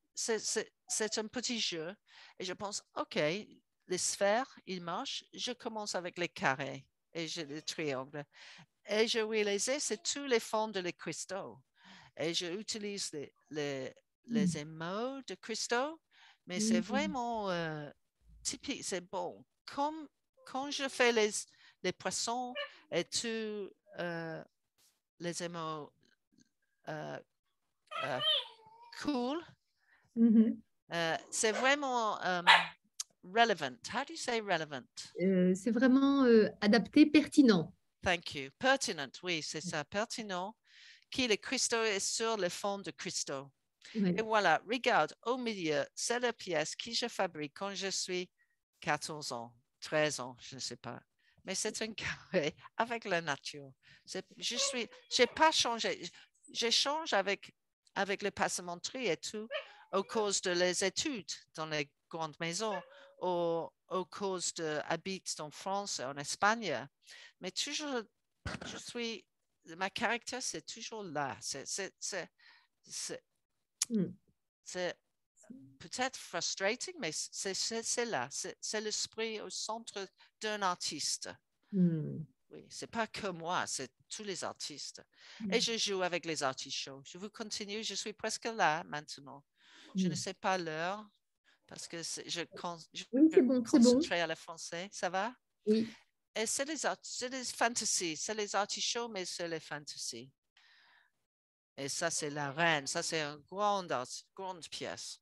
un petit jeu. Et je pense, OK, les sphères, ils marchent. Je commence avec les carrés et les triangles. Et je réalisais, c'est tous les formes de les cristaux. Et j'utilise les émaux de cristaux, mais c'est vraiment typique, c'est bon. Comme quand je fais les poissons et tous les émaux cool, c'est vraiment relevant. How do you say relevant? C'est vraiment adapté, pertinent. Thank you. Pertinent, oui, c'est ça, pertinent. Qui le cristaux est sur le fond de cristaux. Ouais. Et voilà, regarde, au milieu, c'est la pièce que je fabrique quand je suis 14 ans, 13 ans, je ne sais pas. Mais c'est un carré avec la nature. Je n'ai pas changé. J'échange avec les passementeries et tout au cause de les études dans les grandes maisons ou au cause d'habiter en France et en Espagne. Mais toujours ma caractère, c'est toujours là. C'est peut-être frustrating, mais c'est là. C'est l'esprit au centre d'un artiste. Oui, c'est pas que moi, c'est tous les artistes. Et je joue avec les artistes shows. Je vous continue, je suis presque là maintenant. Je ne sais pas l'heure parce que je Oui, c'est bon, c'est bon. concentré à la français. Ça va? Oui. Et c'est les fantasies, c'est les artistes shows, mais c'est les fantasies. Et ça, c'est la reine. Ça, c'est une grande pièce.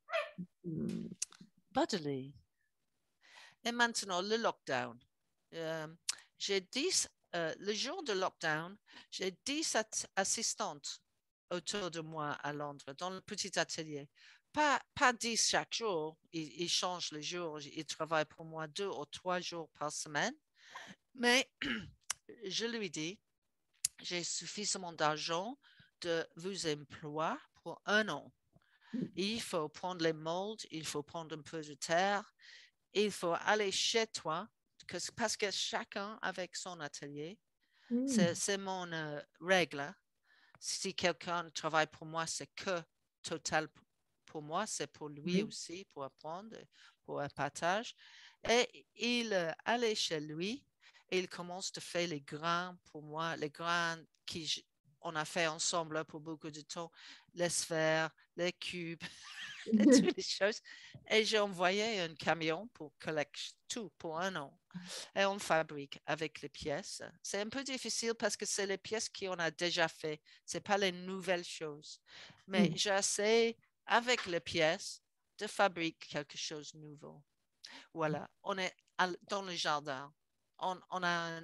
Bodily. Et maintenant, le lockdown. J'ai 10, le jour de lockdown, j'ai 10 assistantes autour de moi à Londres, dans le petit atelier. Pas 10 chaque jour, ils changent les jours, ils travaillent pour moi 2 ou 3 jours par semaine. Mais je lui dis, j'ai suffisamment d'argent de vous employer pour 1 an. Il faut prendre les moldes, il faut prendre un peu de terre, il faut aller chez toi, parce que chacun avec son atelier, c'est mon règle. Si quelqu'un travaille pour moi, c'est que total pour moi, c'est pour lui aussi, pour apprendre, pour un partage. Et il allait chez lui et il commence à faire les grains pour moi, les grains on a fait ensemble pour beaucoup de temps, les sphères, les cubes, toutes les choses. Et j'ai envoyé un camion pour collecter tout pour 1 an. Et on fabrique avec les pièces. C'est un peu difficile parce que c'est les pièces qu'on a déjà fait. Ce n'est pas les nouvelles choses. Mais j'essaie, avec les pièces, de fabriquer quelque chose de nouveau. Voilà, on est dans le jardin. On a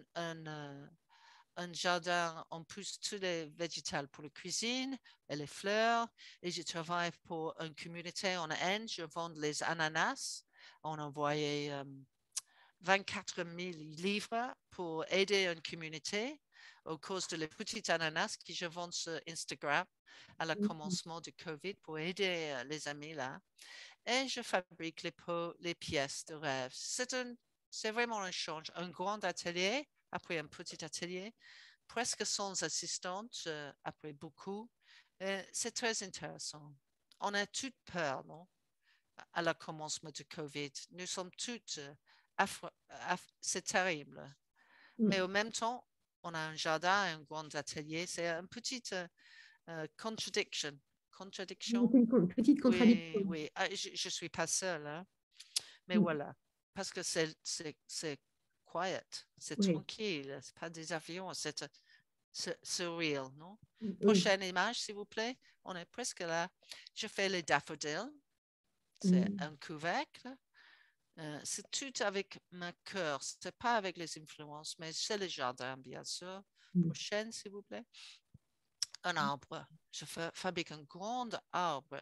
un jardin, on pousse tous les végétales pour la cuisine et les fleurs. Et je travaille pour une communauté en Inde. Je vends les ananas. On a envoyé 24 000 livres pour aider une communauté au cause de les petites ananas que je vends sur Instagram à le commencement du COVID pour aider les amis là. Et je fabrique les pots, les pièces de rêve. C'est vraiment un change. Un grand atelier, après un petit atelier, presque sans assistante, après beaucoup. C'est très intéressant. On a toute peur, non? À le commencement du COVID. Nous sommes toutes c'est terrible. Mais en même temps, on a un jardin, un grand atelier. C'est une petite contradiction. Une petite contradiction. Oui, oui. Ah, je ne suis pas seule. Hein. Mais voilà. Parce que c'est quiet. C'est tranquille. Ce pas des avions. C'est surreal, non? Prochaine image, s'il vous plaît. On est presque là. Je fais les daffodils. C'est un couvercle. C'est tout avec ma cœur. Ce n'est pas avec les influences, mais c'est le jardin, bien sûr. Prochaine, s'il vous plaît. Un arbre. Je fabrique un grand arbre.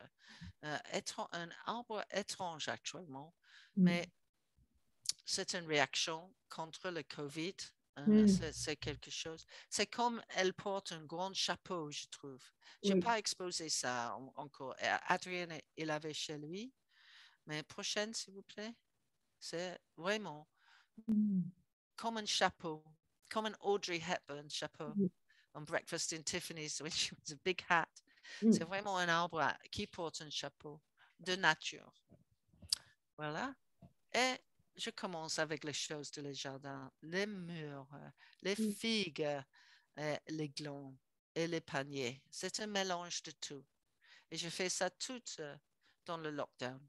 Un arbre étrange actuellement, mais c'est une réaction contre le COVID. C'est quelque chose. C'est comme elle porte un grand chapeau, je trouve. Je n'ai pas exposé ça encore. Adrien, il avait chez lui. Mais prochaine, s'il vous plaît. C'est vraiment comme un chapeau, comme un Audrey Hepburn chapeau on Breakfast in Tiffany's when she was a big hat. C'est vraiment un arbre qui porte un chapeau de nature. Voilà. Et je commence avec les choses de les jardins, les murs, les figues, les glands et les paniers. C'est un mélange de tout. Et je fais ça tout dans le lockdown.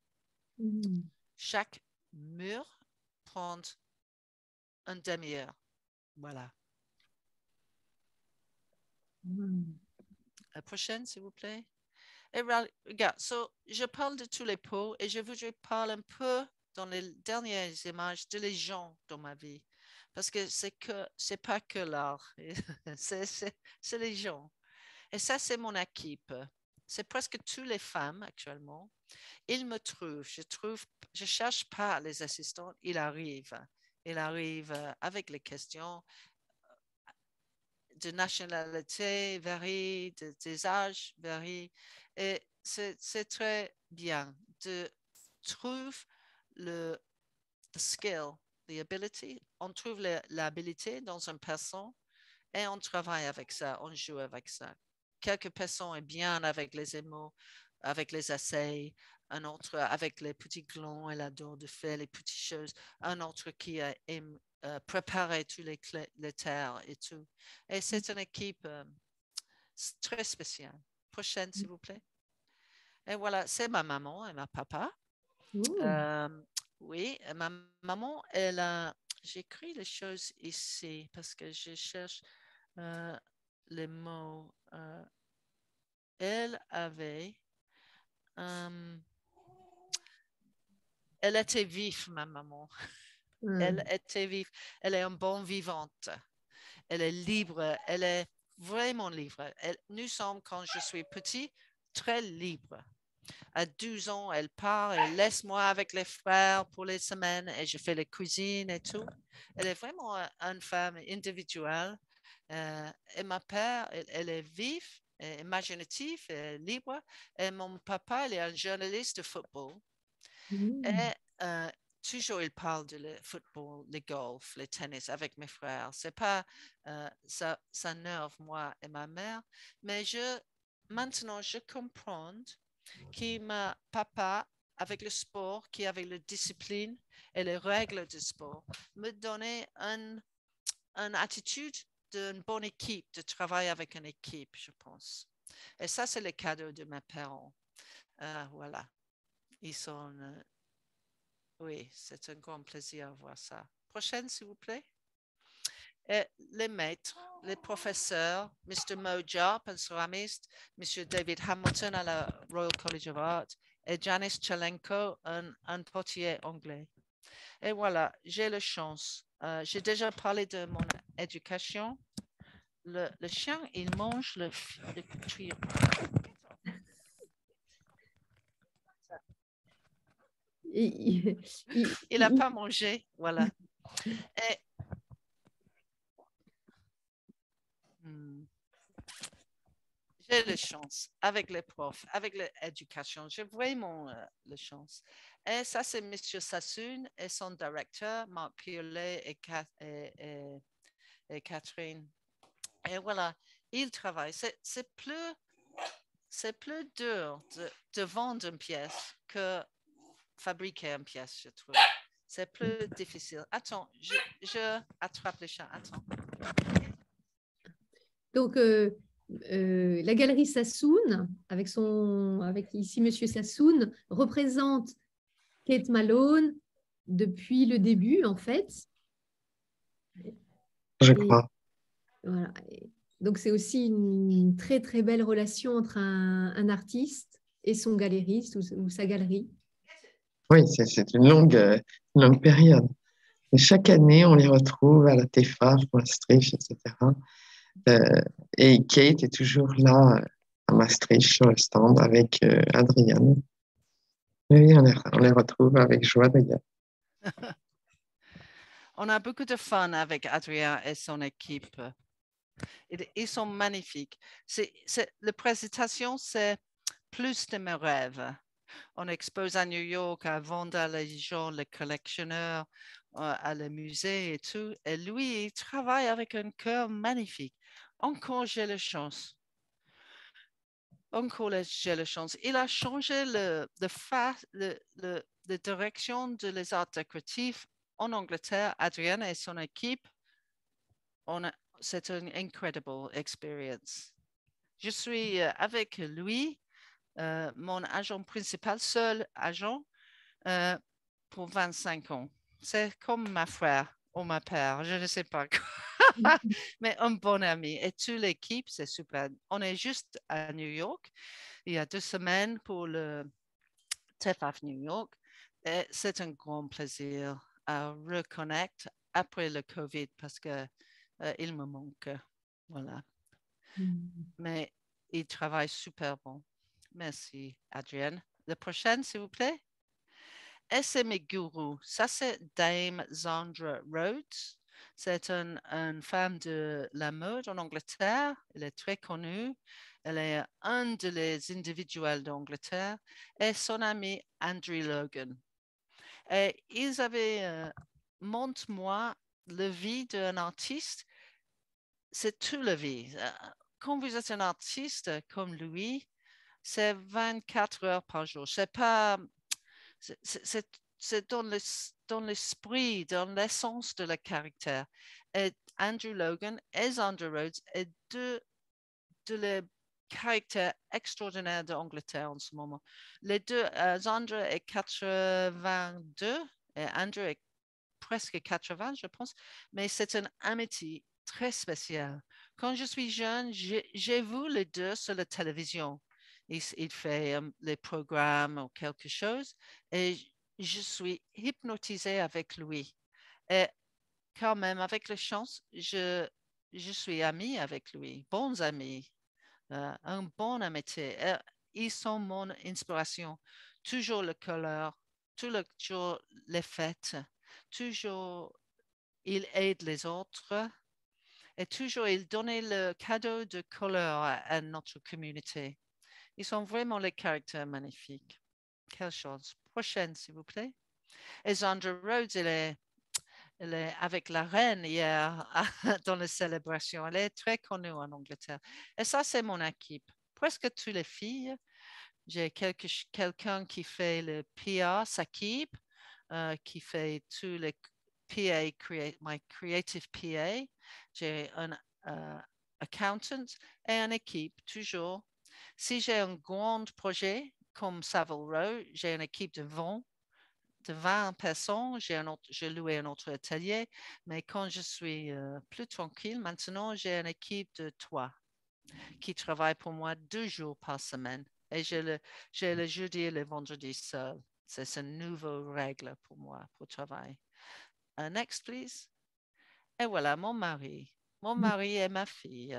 Chaque mur prend une demi-heure. Voilà. La prochaine, s'il vous plaît. Et regarde, je parle de tous les pots et je voudrais parler un peu dans les dernières images de les gens dans ma vie. Parce que c'est pas que l'art, c'est les gens. Et ça, c'est mon équipe. C'est presque toutes les femmes actuellement. Ils me trouvent. Je cherche pas les assistants. Ils arrivent avec les questions de nationalité varient, des âges varient. Et c'est très bien de trouver le skill, the ability. On trouve l'habilité dans une personne Et on travaille avec ça, on joue avec ça. Quelques personnes sont bien avec les émots, avec les essais, un autre avec les petits glands, elle adore de faire les petites choses, un autre qui aime préparer tous les terres et tout. Et c'est une équipe très spéciale. Prochaine, s'il vous plaît. Et voilà, c'est ma maman et ma papa. Oui, ma maman, j'écris les choses ici parce que je cherche les mots. Elle avait, elle était vive, ma maman. Elle était vive. Elle est une bonne vivante. Elle est libre. Elle est vraiment libre. Nous sommes, quand je suis petit, très libres. À 12 ans, elle part, elle laisse moi avec les frères pour les semaines et je fais les cuisines et tout. Elle est vraiment une femme individuelle. Et ma père, elle est vive, imaginative, libre. Et mon papa, il est un journaliste de football. Et toujours, il parle de le football, le golf, le tennis avec mes frères. C'est pas, ça nerve moi et ma mère, mais maintenant, je comprends que ma papa, avec le sport, qui avait la discipline et les règles du sport, me donnait une attitude d'une bonne équipe, de travail avec une équipe, je pense. Et ça, c'est le cadeau de mes parents. Voilà. Ils sont... oui, c'est un grand plaisir de voir ça. Prochaine, s'il vous plaît. Et les maîtres, les professeurs, Mr. Moja, un céramiste, M. David Hamilton à la Royal College of Art et Janice Chelenko, un potier anglais. Et voilà, j'ai la chance. J'ai déjà parlé de mon éducation. Le chien, il mange le tuyau. Il n'a pas mangé, voilà. Et, j'ai la chance avec les profs, avec l'éducation. J'ai vraiment la chance. Et ça, c'est M. Sassoon et son directeur, Marc Piolet et Catherine. Et voilà, ils travaillent. C'est plus dur de vendre une pièce que fabriquer une pièce, je trouve. C'est plus difficile. Attends, je attrape les chats. Attends. Donc, la galerie Sassoon, avec ici Monsieur Sassoon, représente Kate Malone depuis le début, en fait. Je crois. Voilà. Donc, c'est aussi une très, très belle relation entre un artiste et son galériste ou sa galerie. Oui, c'est une longue période. Et chaque année, on les retrouve à la TEFA, Maastricht, etc. Et Kate est toujours là à Maastricht sur le stand avec Adrienne. Oui, on les retrouve avec joie d'ailleurs. On a beaucoup de fun avec Adrien et son équipe. Ils sont magnifiques. La présentation, c'est plus de mes rêves. On expose à New York, à vendre à les gens, les collectionneurs, à le musée et tout. Et lui, il travaille avec un cœur magnifique. Encore, j'ai la chance. J'ai la chance. Il a changé la direction de les arts décoratifs en Angleterre. Adrienne et son équipe, c'est une incredible expérience. Je suis avec lui, mon agent principal, seul agent, pour 25 ans. C'est comme ma frère ou ma père, je ne sais pas quoi. Mais un bon ami. Et toute l'équipe, c'est super. On est juste à New York. Il y a 2 semaines pour le TEFAF New York. Et c'est un grand plaisir à reconnecter après le COVID parce que il me manque. Voilà. Mais il travaille super bon. Merci, Adrienne. La prochaine, s'il vous plaît. Et c'est mes gourous. Ça, c'est Dame Zandra Rhodes. C'est une femme de la mode en Angleterre. Elle est très connue. Elle est un des individuels d'Angleterre. Et son ami Andrew Logan. Et ils avaient montre-moi la vie d'un artiste. c'est toute la vie. Quand vous êtes un artiste comme lui, c'est 24 heures par jour. C'est pas, c'est dans l'esprit, dans l'essence de la caractère. Et Andrew Logan et Zandra Rhodes est de les caractères extraordinaires d'Angleterre en ce moment. Les deux, Zandra est 82 et Andrew est presque 80, je pense, mais c'est une amitié très spéciale. Quand je suis jeune, j'ai vu les deux sur la télévision. Il fait les programmes ou quelque chose et je suis hypnotisée avec lui. Et quand même, avec la chance, je suis amie avec lui, bons amis, un bon amitié. Ils sont mon inspiration. Toujours la couleur, toujours les fêtes, toujours il aide les autres et toujours il donnait le cadeau de couleur à notre communauté. Ils sont vraiment les caractères magnifiques. Quelle chose. Prochaine, s'il vous plaît. Et Zandra Rhodes, elle est avec la reine hier dans la célébration. Elle est très connue en Angleterre. Et ça, c'est mon équipe. Presque toutes les filles. J'ai quelqu'un qui fait le PR, Sakib, qui fait tous les PA, my creative PA. J'ai un accountant et une équipe, toujours. Si j'ai un grand projet comme Savile Row, j'ai une équipe de 20 personnes, j'ai loué un autre atelier, mais quand je suis plus tranquille, maintenant, j'ai une équipe de 3 qui travaillent pour moi 2 jours par semaine. Et j'ai le jeudi et le vendredi seul. C'est une nouvelle règle pour moi, pour travail. Next, please. Et voilà, mon mari. Mon mari et ma fille.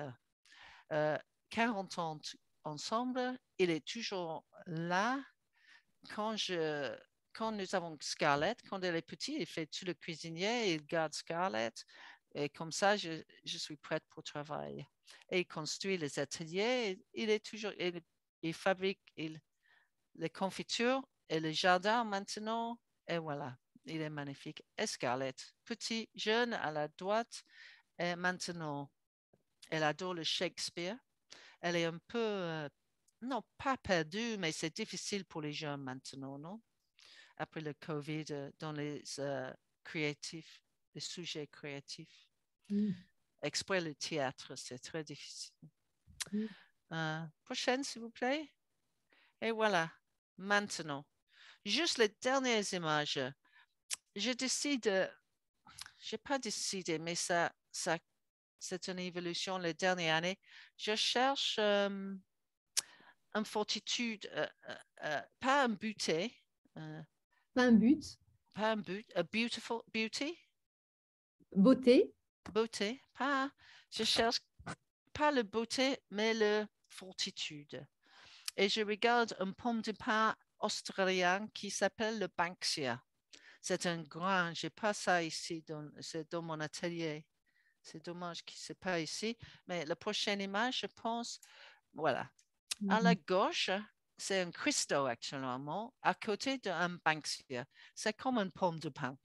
40 ans ensemble. Il est toujours là quand nous avons Scarlett, quand elle est petite, il fait tout le cuisinier, il garde Scarlett. Et comme ça, je suis prête pour travailler. Et il construit les ateliers. Il est toujours, il fabrique les confitures et le jardin maintenant. Et voilà, il est magnifique. Et Scarlett, petit, jeune à la droite. Et maintenant, elle adore le Shakespeare. Elle est un peu, non, pas perdue, mais c'est difficile pour les jeunes maintenant, non? Après le COVID, dans les créatifs, les sujets créatifs. Exprès le théâtre, c'est très difficile. Prochaine, s'il vous plaît. Et voilà, maintenant, juste les dernières images. Je décide, j'ai pas décidé, mais ça c'est une évolution les dernières années. Je cherche une fortitude, pas un buté. Pas un but. Pas un but, a beautiful beauty. Beauté. Beauté, pas. Je cherche pas le beauté, mais la fortitude. Et je regarde un pomme de pin australien qui s'appelle le Banksia. C'est un grand, j'ai pas ça ici, c'est dans mon atelier. C'est dommage qu'il ne soit pas ici, mais la prochaine image, je pense, voilà. À la gauche, c'est un cristaux actuellement, à côté d'un Banksia. C'est comme une pomme de pin.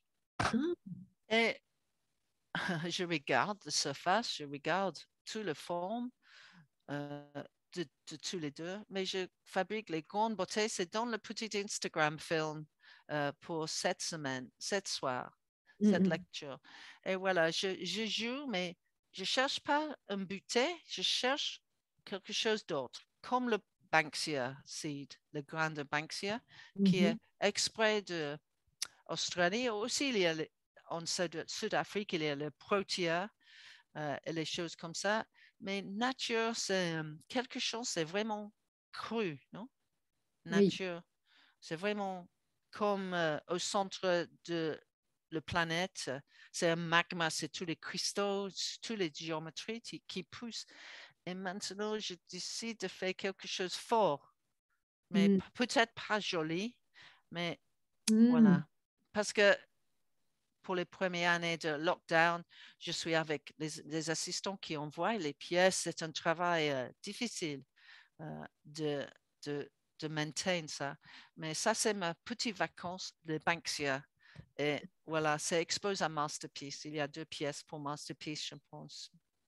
Et je regarde la surface, je regarde toutes les formes de tous les deux, mais je fabrique les grandes beautés. C'est dans le petit Instagram film pour cette semaine, cette soir, cette lecture. Et voilà, je joue, mais je ne cherche pas un buté, je cherche quelque chose d'autre, comme le Banksia seed, le grand Banksia, qui est exprès de Australie. Aussi, il y a en Sud-Afrique, il y a le Protea et les choses comme ça. Mais nature, c'est quelque chose, c'est vraiment cru, non? Nature, c'est vraiment comme au centre de la planète. C'est un magma, c'est tous les cristaux, toutes les géométries qui poussent. Et maintenant, je décide de faire quelque chose de fort, mais peut-être pas joli, mais voilà. Parce que pour les premières années de lockdown, je suis avec les assistants qui envoient les pièces. C'est un travail difficile de maintenir ça. Mais ça, c'est ma petite vacance de Banksia. Et voilà, c'est exposé à Masterpiece. Il y a 2 pièces pour Masterpiece, je pense.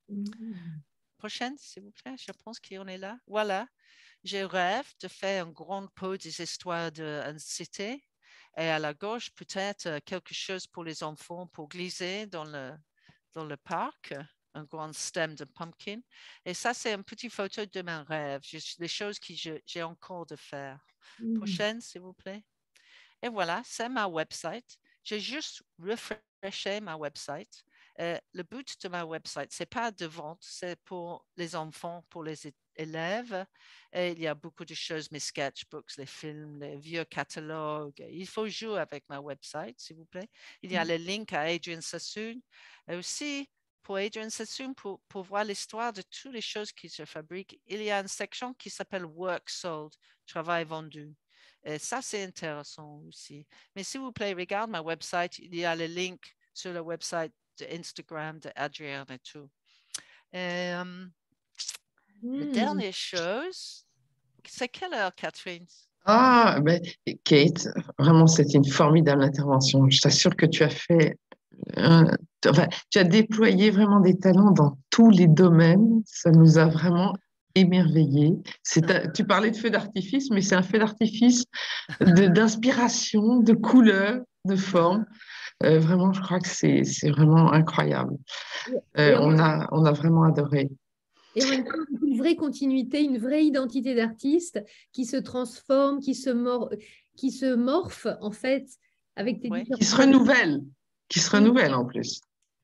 Prochaine, s'il vous plaît. Je pense qu'on est là. Voilà. Je rêve de faire un grand pot des histoires d'une cité. Et à la gauche, peut-être quelque chose pour les enfants pour glisser dans le parc, un grand stem de pumpkin. Et ça, c'est une petite photo de mes rêves, des choses que j'ai encore de faire. Prochaine, s'il vous plaît. Et voilà, c'est ma website. J'ai juste refreshé ma website. Le but de ma website, ce n'est pas de vente, c'est pour les enfants, pour les élèves. Et il y a beaucoup de choses, mes sketchbooks, les films, les vieux catalogues. Il faut jouer avec ma website, s'il vous plaît. Il y a le link à Adrian Sassoon. Et aussi, pour Adrian Sassoon, pour voir l'histoire de toutes les choses qui se fabriquent, il y a une section qui s'appelle Work Sold, travail vendu. Et ça, c'est intéressant aussi. Mais s'il vous plaît, regarde ma website. Il y a le link sur le website de Instagram de Adrienne et tout. La dernière chose, c'est quelle heure, Catherine? Ah, ben, Kate, vraiment, c'était une formidable intervention. Je t'assure que tu as fait, enfin, tu as déployé vraiment des talents dans tous les domaines. Ça nous a vraiment émerveillés. Tu parlais de feu d'artifice, mais c'est un feu d'artifice d'inspiration, de couleurs, de formes. Vraiment, je crois que c'est vraiment incroyable. On a vraiment adoré. Et en même temps, une vraie continuité, une vraie identité d'artiste qui se transforme, qui se morphe, en fait, avec tes différents... Qui se renouvelle en plus.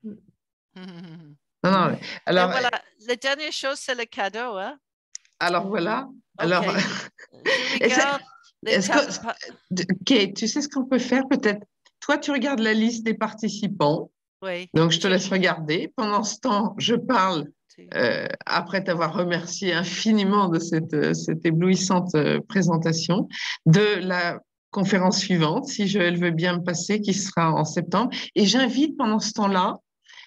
Non, non, alors, et voilà, la dernière chose, c'est le cadeau. Hein? Alors voilà. Alors, Okay. Je regarde Kate, tu sais ce qu'on peut faire peut-être? Toi, tu regardes la liste des participants. Oui. Donc, je te laisse regarder. Pendant ce temps, je parle, après t'avoir remercié infiniment de cette éblouissante présentation, de la conférence suivante, si Joël veut bien me passer, qui sera en septembre. Et j'invite pendant ce temps-là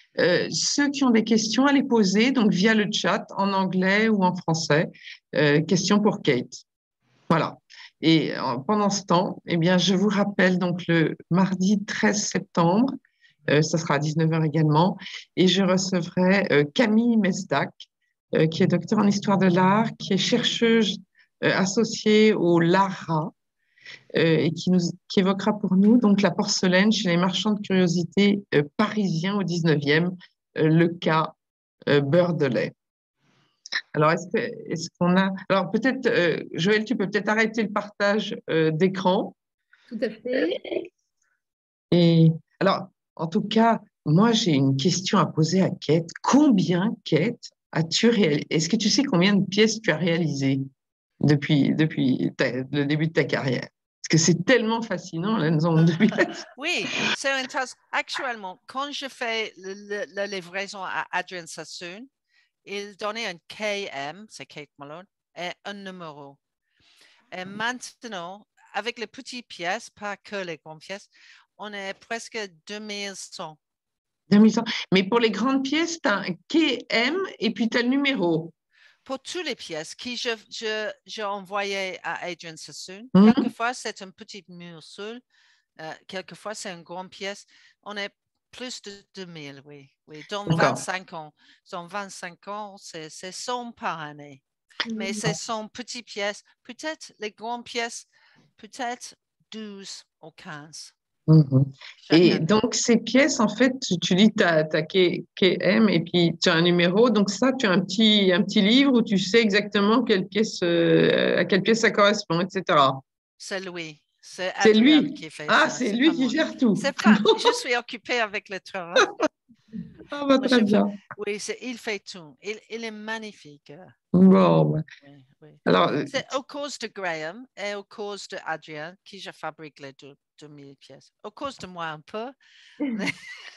ceux qui ont des questions à les poser, donc via le chat, en anglais ou en français. Questions pour Kate. Voilà. Et pendant ce temps, eh bien, je vous rappelle donc le mardi 13 septembre, ça sera à 19h également, et je recevrai Camille Mesdac, qui est docteur en histoire de l'art, qui est chercheuse associée au LARA, et qui évoquera pour nous donc la porcelaine chez les marchands de curiosités parisiens au 19e, le cas beurre de lait. Alors, est-ce qu'on a... Alors, peut-être, Joël, tu peux peut-être arrêter le partage d'écran. Tout à fait. Et alors, en tout cas, moi, j'ai une question à poser à Kate. Combien, Kate, as-tu réalisé? Est-ce que tu sais combien de pièces tu as réalisées depuis le début de ta carrière? Parce que c'est tellement fascinant, là, nous avons depuis... Oui, c'est intéressant. Actuellement, quand je fais la livraison à Adrian Sassoon, il donnait un KM, c'est Kate Malone, et un numéro. Et maintenant, avec les petites pièces, pas que les grandes pièces, on est presque 2100. 2100. Mais pour les grandes pièces, tu as un KM et puis tu as le numéro. Pour toutes les pièces que j'ai envoyées à Adrian Sassoon, Mhm. quelquefois c'est une petite morceau, quelquefois c'est une grande pièce. On est plus de 2000, oui. Dans 25 ans. Dans 25 ans, c'est 100 par année. Mais c'est 100 petites pièces. Peut-être les grandes pièces, peut-être 12 ou 15. Mhm. Et donc, ces pièces, en fait, tu dis tu as KM et puis tu as un numéro. Donc, ça, tu as un petit livre où tu sais exactement à quelle pièce ça correspond, etc. C'est lui. C'est C'est Adrien lui. qui fait Ah, ça. c'est lui qui gère tout. C'est pas, je suis occupée avec le travail. Ah, bah, très bien. Oui, il fait tout. Il est magnifique. Bon, bah. Oui. Alors, c'est au cause de Graham et au cause de Adrien que je fabrique les 2000 pièces. Au cause de moi un peu. Mais...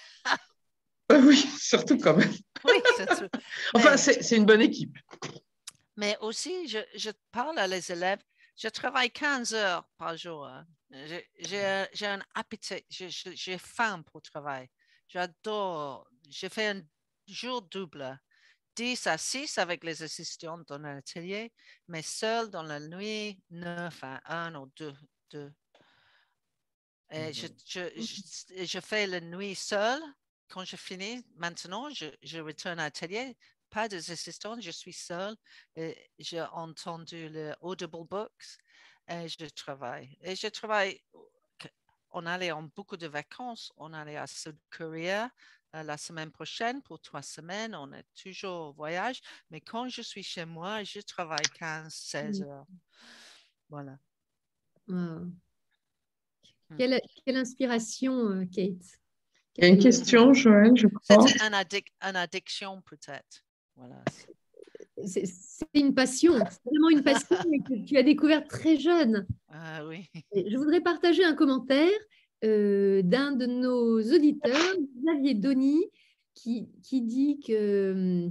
oui, surtout quand même. Oui, surtout. Enfin, c'est une bonne équipe. Mais aussi, je parle à les élèves. Je travaille 15 heures par jour. Hein. J'ai un appétit. J'ai faim pour travailler. J'adore. J'ai fait un jour double. 10 à 6 avec les assistants dans l'atelier, mais seul dans la nuit, 9 à 1 ou 2. Et je fais la nuit seule quand je finis, maintenant, je retourne à l'atelier, pas des assistants, je suis seule. J'ai entendu le Audible Books et je travaille. Et je travaille, on allait en beaucoup de vacances, on allait à South Korea la semaine prochaine pour 3 semaines, on est toujours au voyage, mais quand je suis chez moi, je travaille 15-16 heures. Voilà. Wow. Quelle inspiration, Kate. Il y a une question, Joël, je crois. C'est une addiction peut-être. Voilà. C'est une passion, c'est vraiment une passion que tu as découverte très jeune. Ah oui. Et je voudrais partager un commentaire d'un de nos auditeurs, Xavier Donny, qui dit que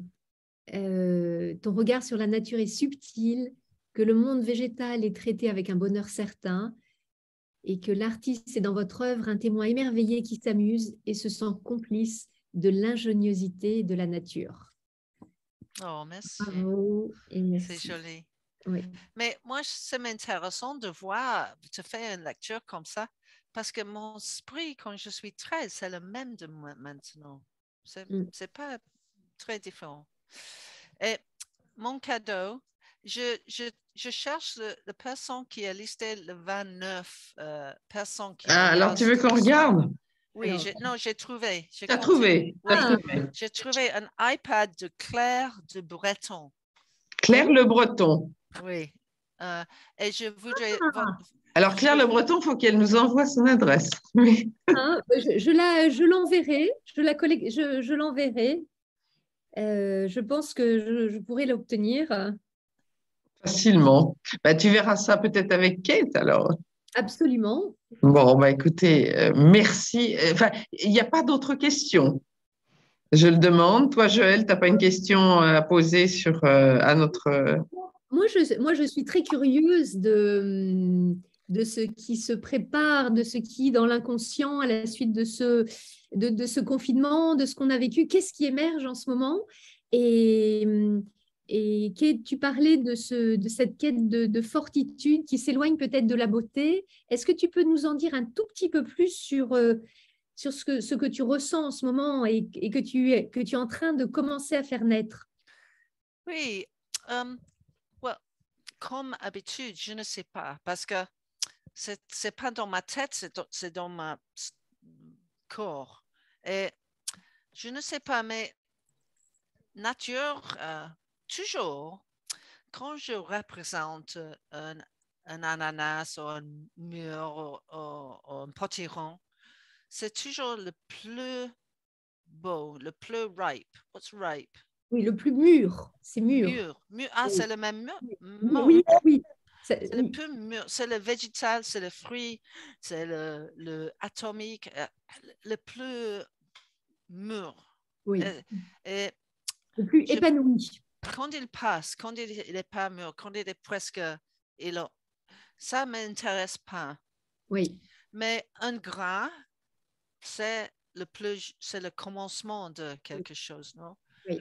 ton regard sur la nature est subtil, que le monde végétal est traité avec un bonheur certain et que l'artiste est dans votre œuvre un témoin émerveillé qui s'amuse et se sent complice de l'ingéniosité de la nature. Oh, merci. Bravo et merci. C'est joli. Oui. Mais moi, ça m'intéresse de voir, de faire une lecture comme ça, parce que mon esprit, quand je suis 13, c'est le même de moi maintenant. C'est pas très différent. Et mon cadeau, je cherche la personne qui a listé le 29 personnes qui alors, tu veux qu'on regarde? Oui, j'ai trouvé. Tu as trouvé? Oui, j'ai trouvé un iPad de Claire de Breton. Claire Le Breton. Oui. Et je voudrais... Alors, Claire Le Breton, il faut qu'elle nous envoie son adresse. Oui. Je l'enverrai. Je l'enverrai. Je pense que je pourrais l'obtenir. Facilement. Bah, tu verras ça peut-être avec Kate, alors. Absolument. Bon, bah, écoutez, merci. Enfin, il n'y a pas d'autres questions. Je le demande. Toi, Joël, tu n'as pas une question à poser à notre... Moi, je suis très curieuse de ce qui se prépare, de ce qui, dans l'inconscient, à la suite de ce confinement, de ce qu'on a vécu, qu'est-ce qui émerge en ce moment? Et Kate, tu parlais de cette quête de fortitude qui s'éloigne peut-être de la beauté. Est-ce que tu peux nous en dire un tout petit peu plus sur ce que tu ressens en ce moment et que tu es en train de commencer à faire naître? Oui, comme habitude, je ne sais pas, parce que c'est pas dans ma tête, c'est dans mon corps. Et je ne sais pas, mais nature, toujours, quand je représente un ananas ou un mûr ou un potiron, c'est toujours le plus beau, le plus ripe. What's ripe? Oui, le plus mûr, c'est mûr. Ah, oui. c'est le même mot. Oui, oui. C'est le plus mûr, c'est le végétal, c'est le fruit, c'est le atomique, le plus mûr. Oui. Et le plus épanoui. Quand il passe, quand il n'est pas mûr, quand il est presque... ça ne m'intéresse pas. Oui. Mais un grain, c'est le commencement de quelque chose, non? Oui.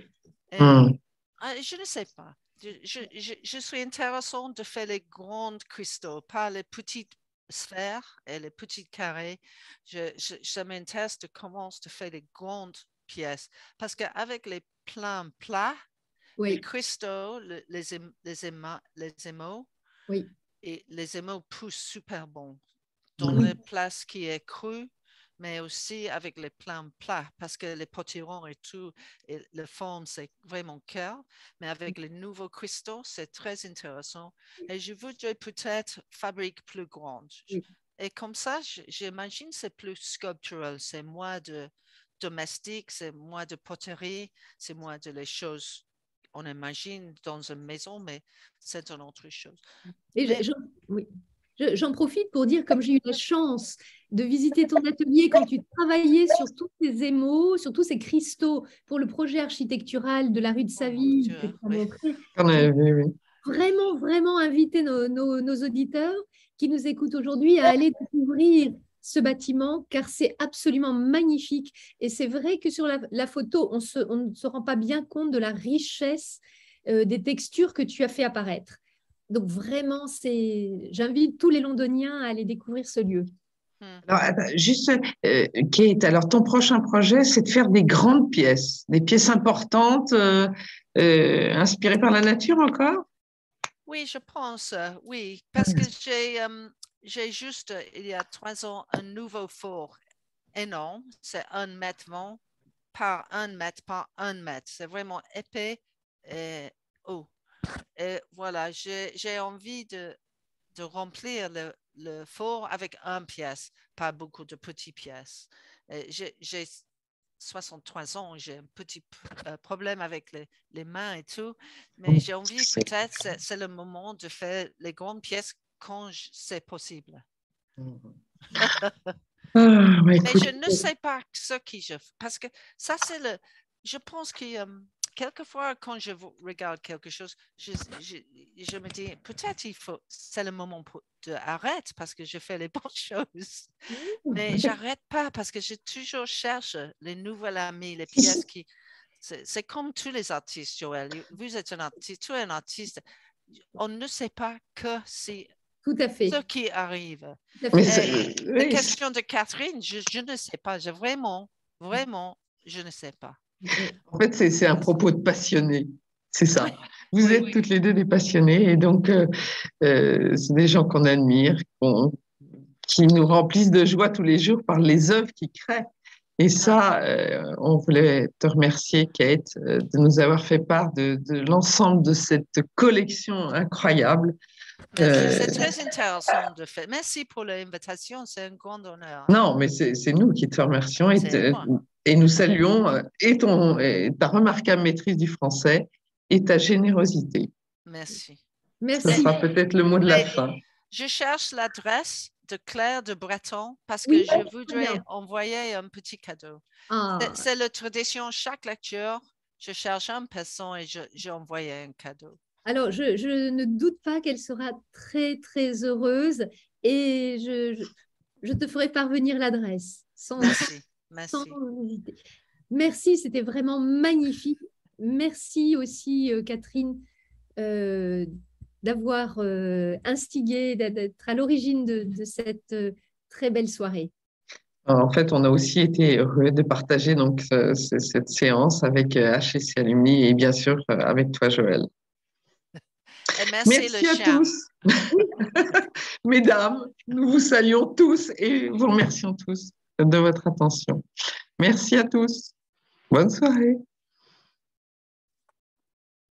Je ne sais pas. Je suis intéressant de faire les grands cristaux, pas les petites sphères et les petits carrés. Ça m'intéresse de commencer à faire les grandes pièces. Parce qu'avec les plans plats, oui. les cristaux, les émaux, oui. et les émaux poussent super bon dans les places qui est cru, mais aussi avec les plans plats, parce que les potirons et tout, et la forme, c'est vraiment cœur, mais avec les nouveaux cristaux, c'est très intéressant. Et je voudrais peut-être fabriquer plus grande. Et comme ça, j'imagine c'est plus sculptural, c'est moins de domestique, c'est moins de poterie, c'est moins de les choses on imagine dans une maison, mais c'est une autre chose. Et j'en profite pour dire, comme j'ai eu la chance de visiter ton atelier quand tu travaillais sur tous ces émaux, sur tous ces cristaux pour le projet architectural de la rue de Saville, que tu as montré. Vraiment, vraiment inviter nos auditeurs qui nous écoutent aujourd'hui à aller découvrir ce bâtiment, car c'est absolument magnifique. Et c'est vrai que sur la photo, on ne se rend pas bien compte de la richesse des textures que tu as fait apparaître. Donc vraiment, j'invite tous les Londoniens à aller découvrir ce lieu. Hmm. Alors, juste, Kate, alors ton prochain projet, c'est de faire des grandes pièces, des pièces importantes, inspirées par la nature encore? Oui, je pense, oui, parce que j'ai juste, il y a 3 ans, un nouveau four énorme. C'est 1 mètre 20 par 1 mètre par 1 mètre. C'est vraiment épais et haut. Et voilà, j'ai envie de remplir le four avec une pièce, pas beaucoup de petites pièces. J'ai 63 ans, j'ai un petit problème avec les mains et tout, mais j'ai envie peut-être, c'est le moment de faire les grandes pièces quand c'est possible. Ah, Mais écoute, je ne sais pas ce que je fais, parce que ça, c'est je pense que quelquefois, quand je regarde quelque chose, je me dis, peut-être c'est le moment d'arrêter parce que je fais les bonnes choses. Mais j'arrête pas parce que je toujours cherche les nouvelles amies, les pièces qui... C'est comme tous les artistes, Joël. Vous êtes un artiste, tu es un artiste. On ne sait pas que c'est Tout à fait. ce qui arrive. Tout à mais fait. La question de Catherine, je ne sais pas. Vraiment, je ne sais pas. en fait, c'est un propos de passionné. C'est ça. Oui, Vous oui, êtes toutes les deux des passionnés et donc c'est des gens qu'on admire, qui nous remplissent de joie tous les jours par les œuvres qu'ils créent. Et ça, on voulait te remercier, Kate, de nous avoir fait part de l'ensemble de cette collection incroyable. merci. C'est très intéressant de faire. Merci pour l'invitation. C'est un grand honneur. Non, mais c'est nous qui te remercions C'est moi. et nous saluons et ta remarquable maîtrise du français et ta générosité. Merci. Ce Merci. sera peut-être le mot de la Mais fin. je cherche l'adresse de Claire de Breton parce que Oui, je très voudrais bien. envoyer un petit cadeau. Ah, C'est la tradition, chaque lecture, je cherche une personne et j'ai envoyé un cadeau. alors, je ne doute pas qu'elle sera très, très heureuse et je te ferai parvenir l'adresse Merci, sans merci. hésiter. Merci, c'était vraiment magnifique. Merci aussi, Catherine, euh, d'avoir instigé, d'être à l'origine de cette très belle soirée. En fait, on a aussi été heureux de partager donc cette séance avec HSC Alumni et bien sûr avec toi, Joël. Et merci le Merci à chien. tous, mesdames. Nous vous saluons tous et vous remercions tous de votre attention. Merci à tous. Bonne soirée.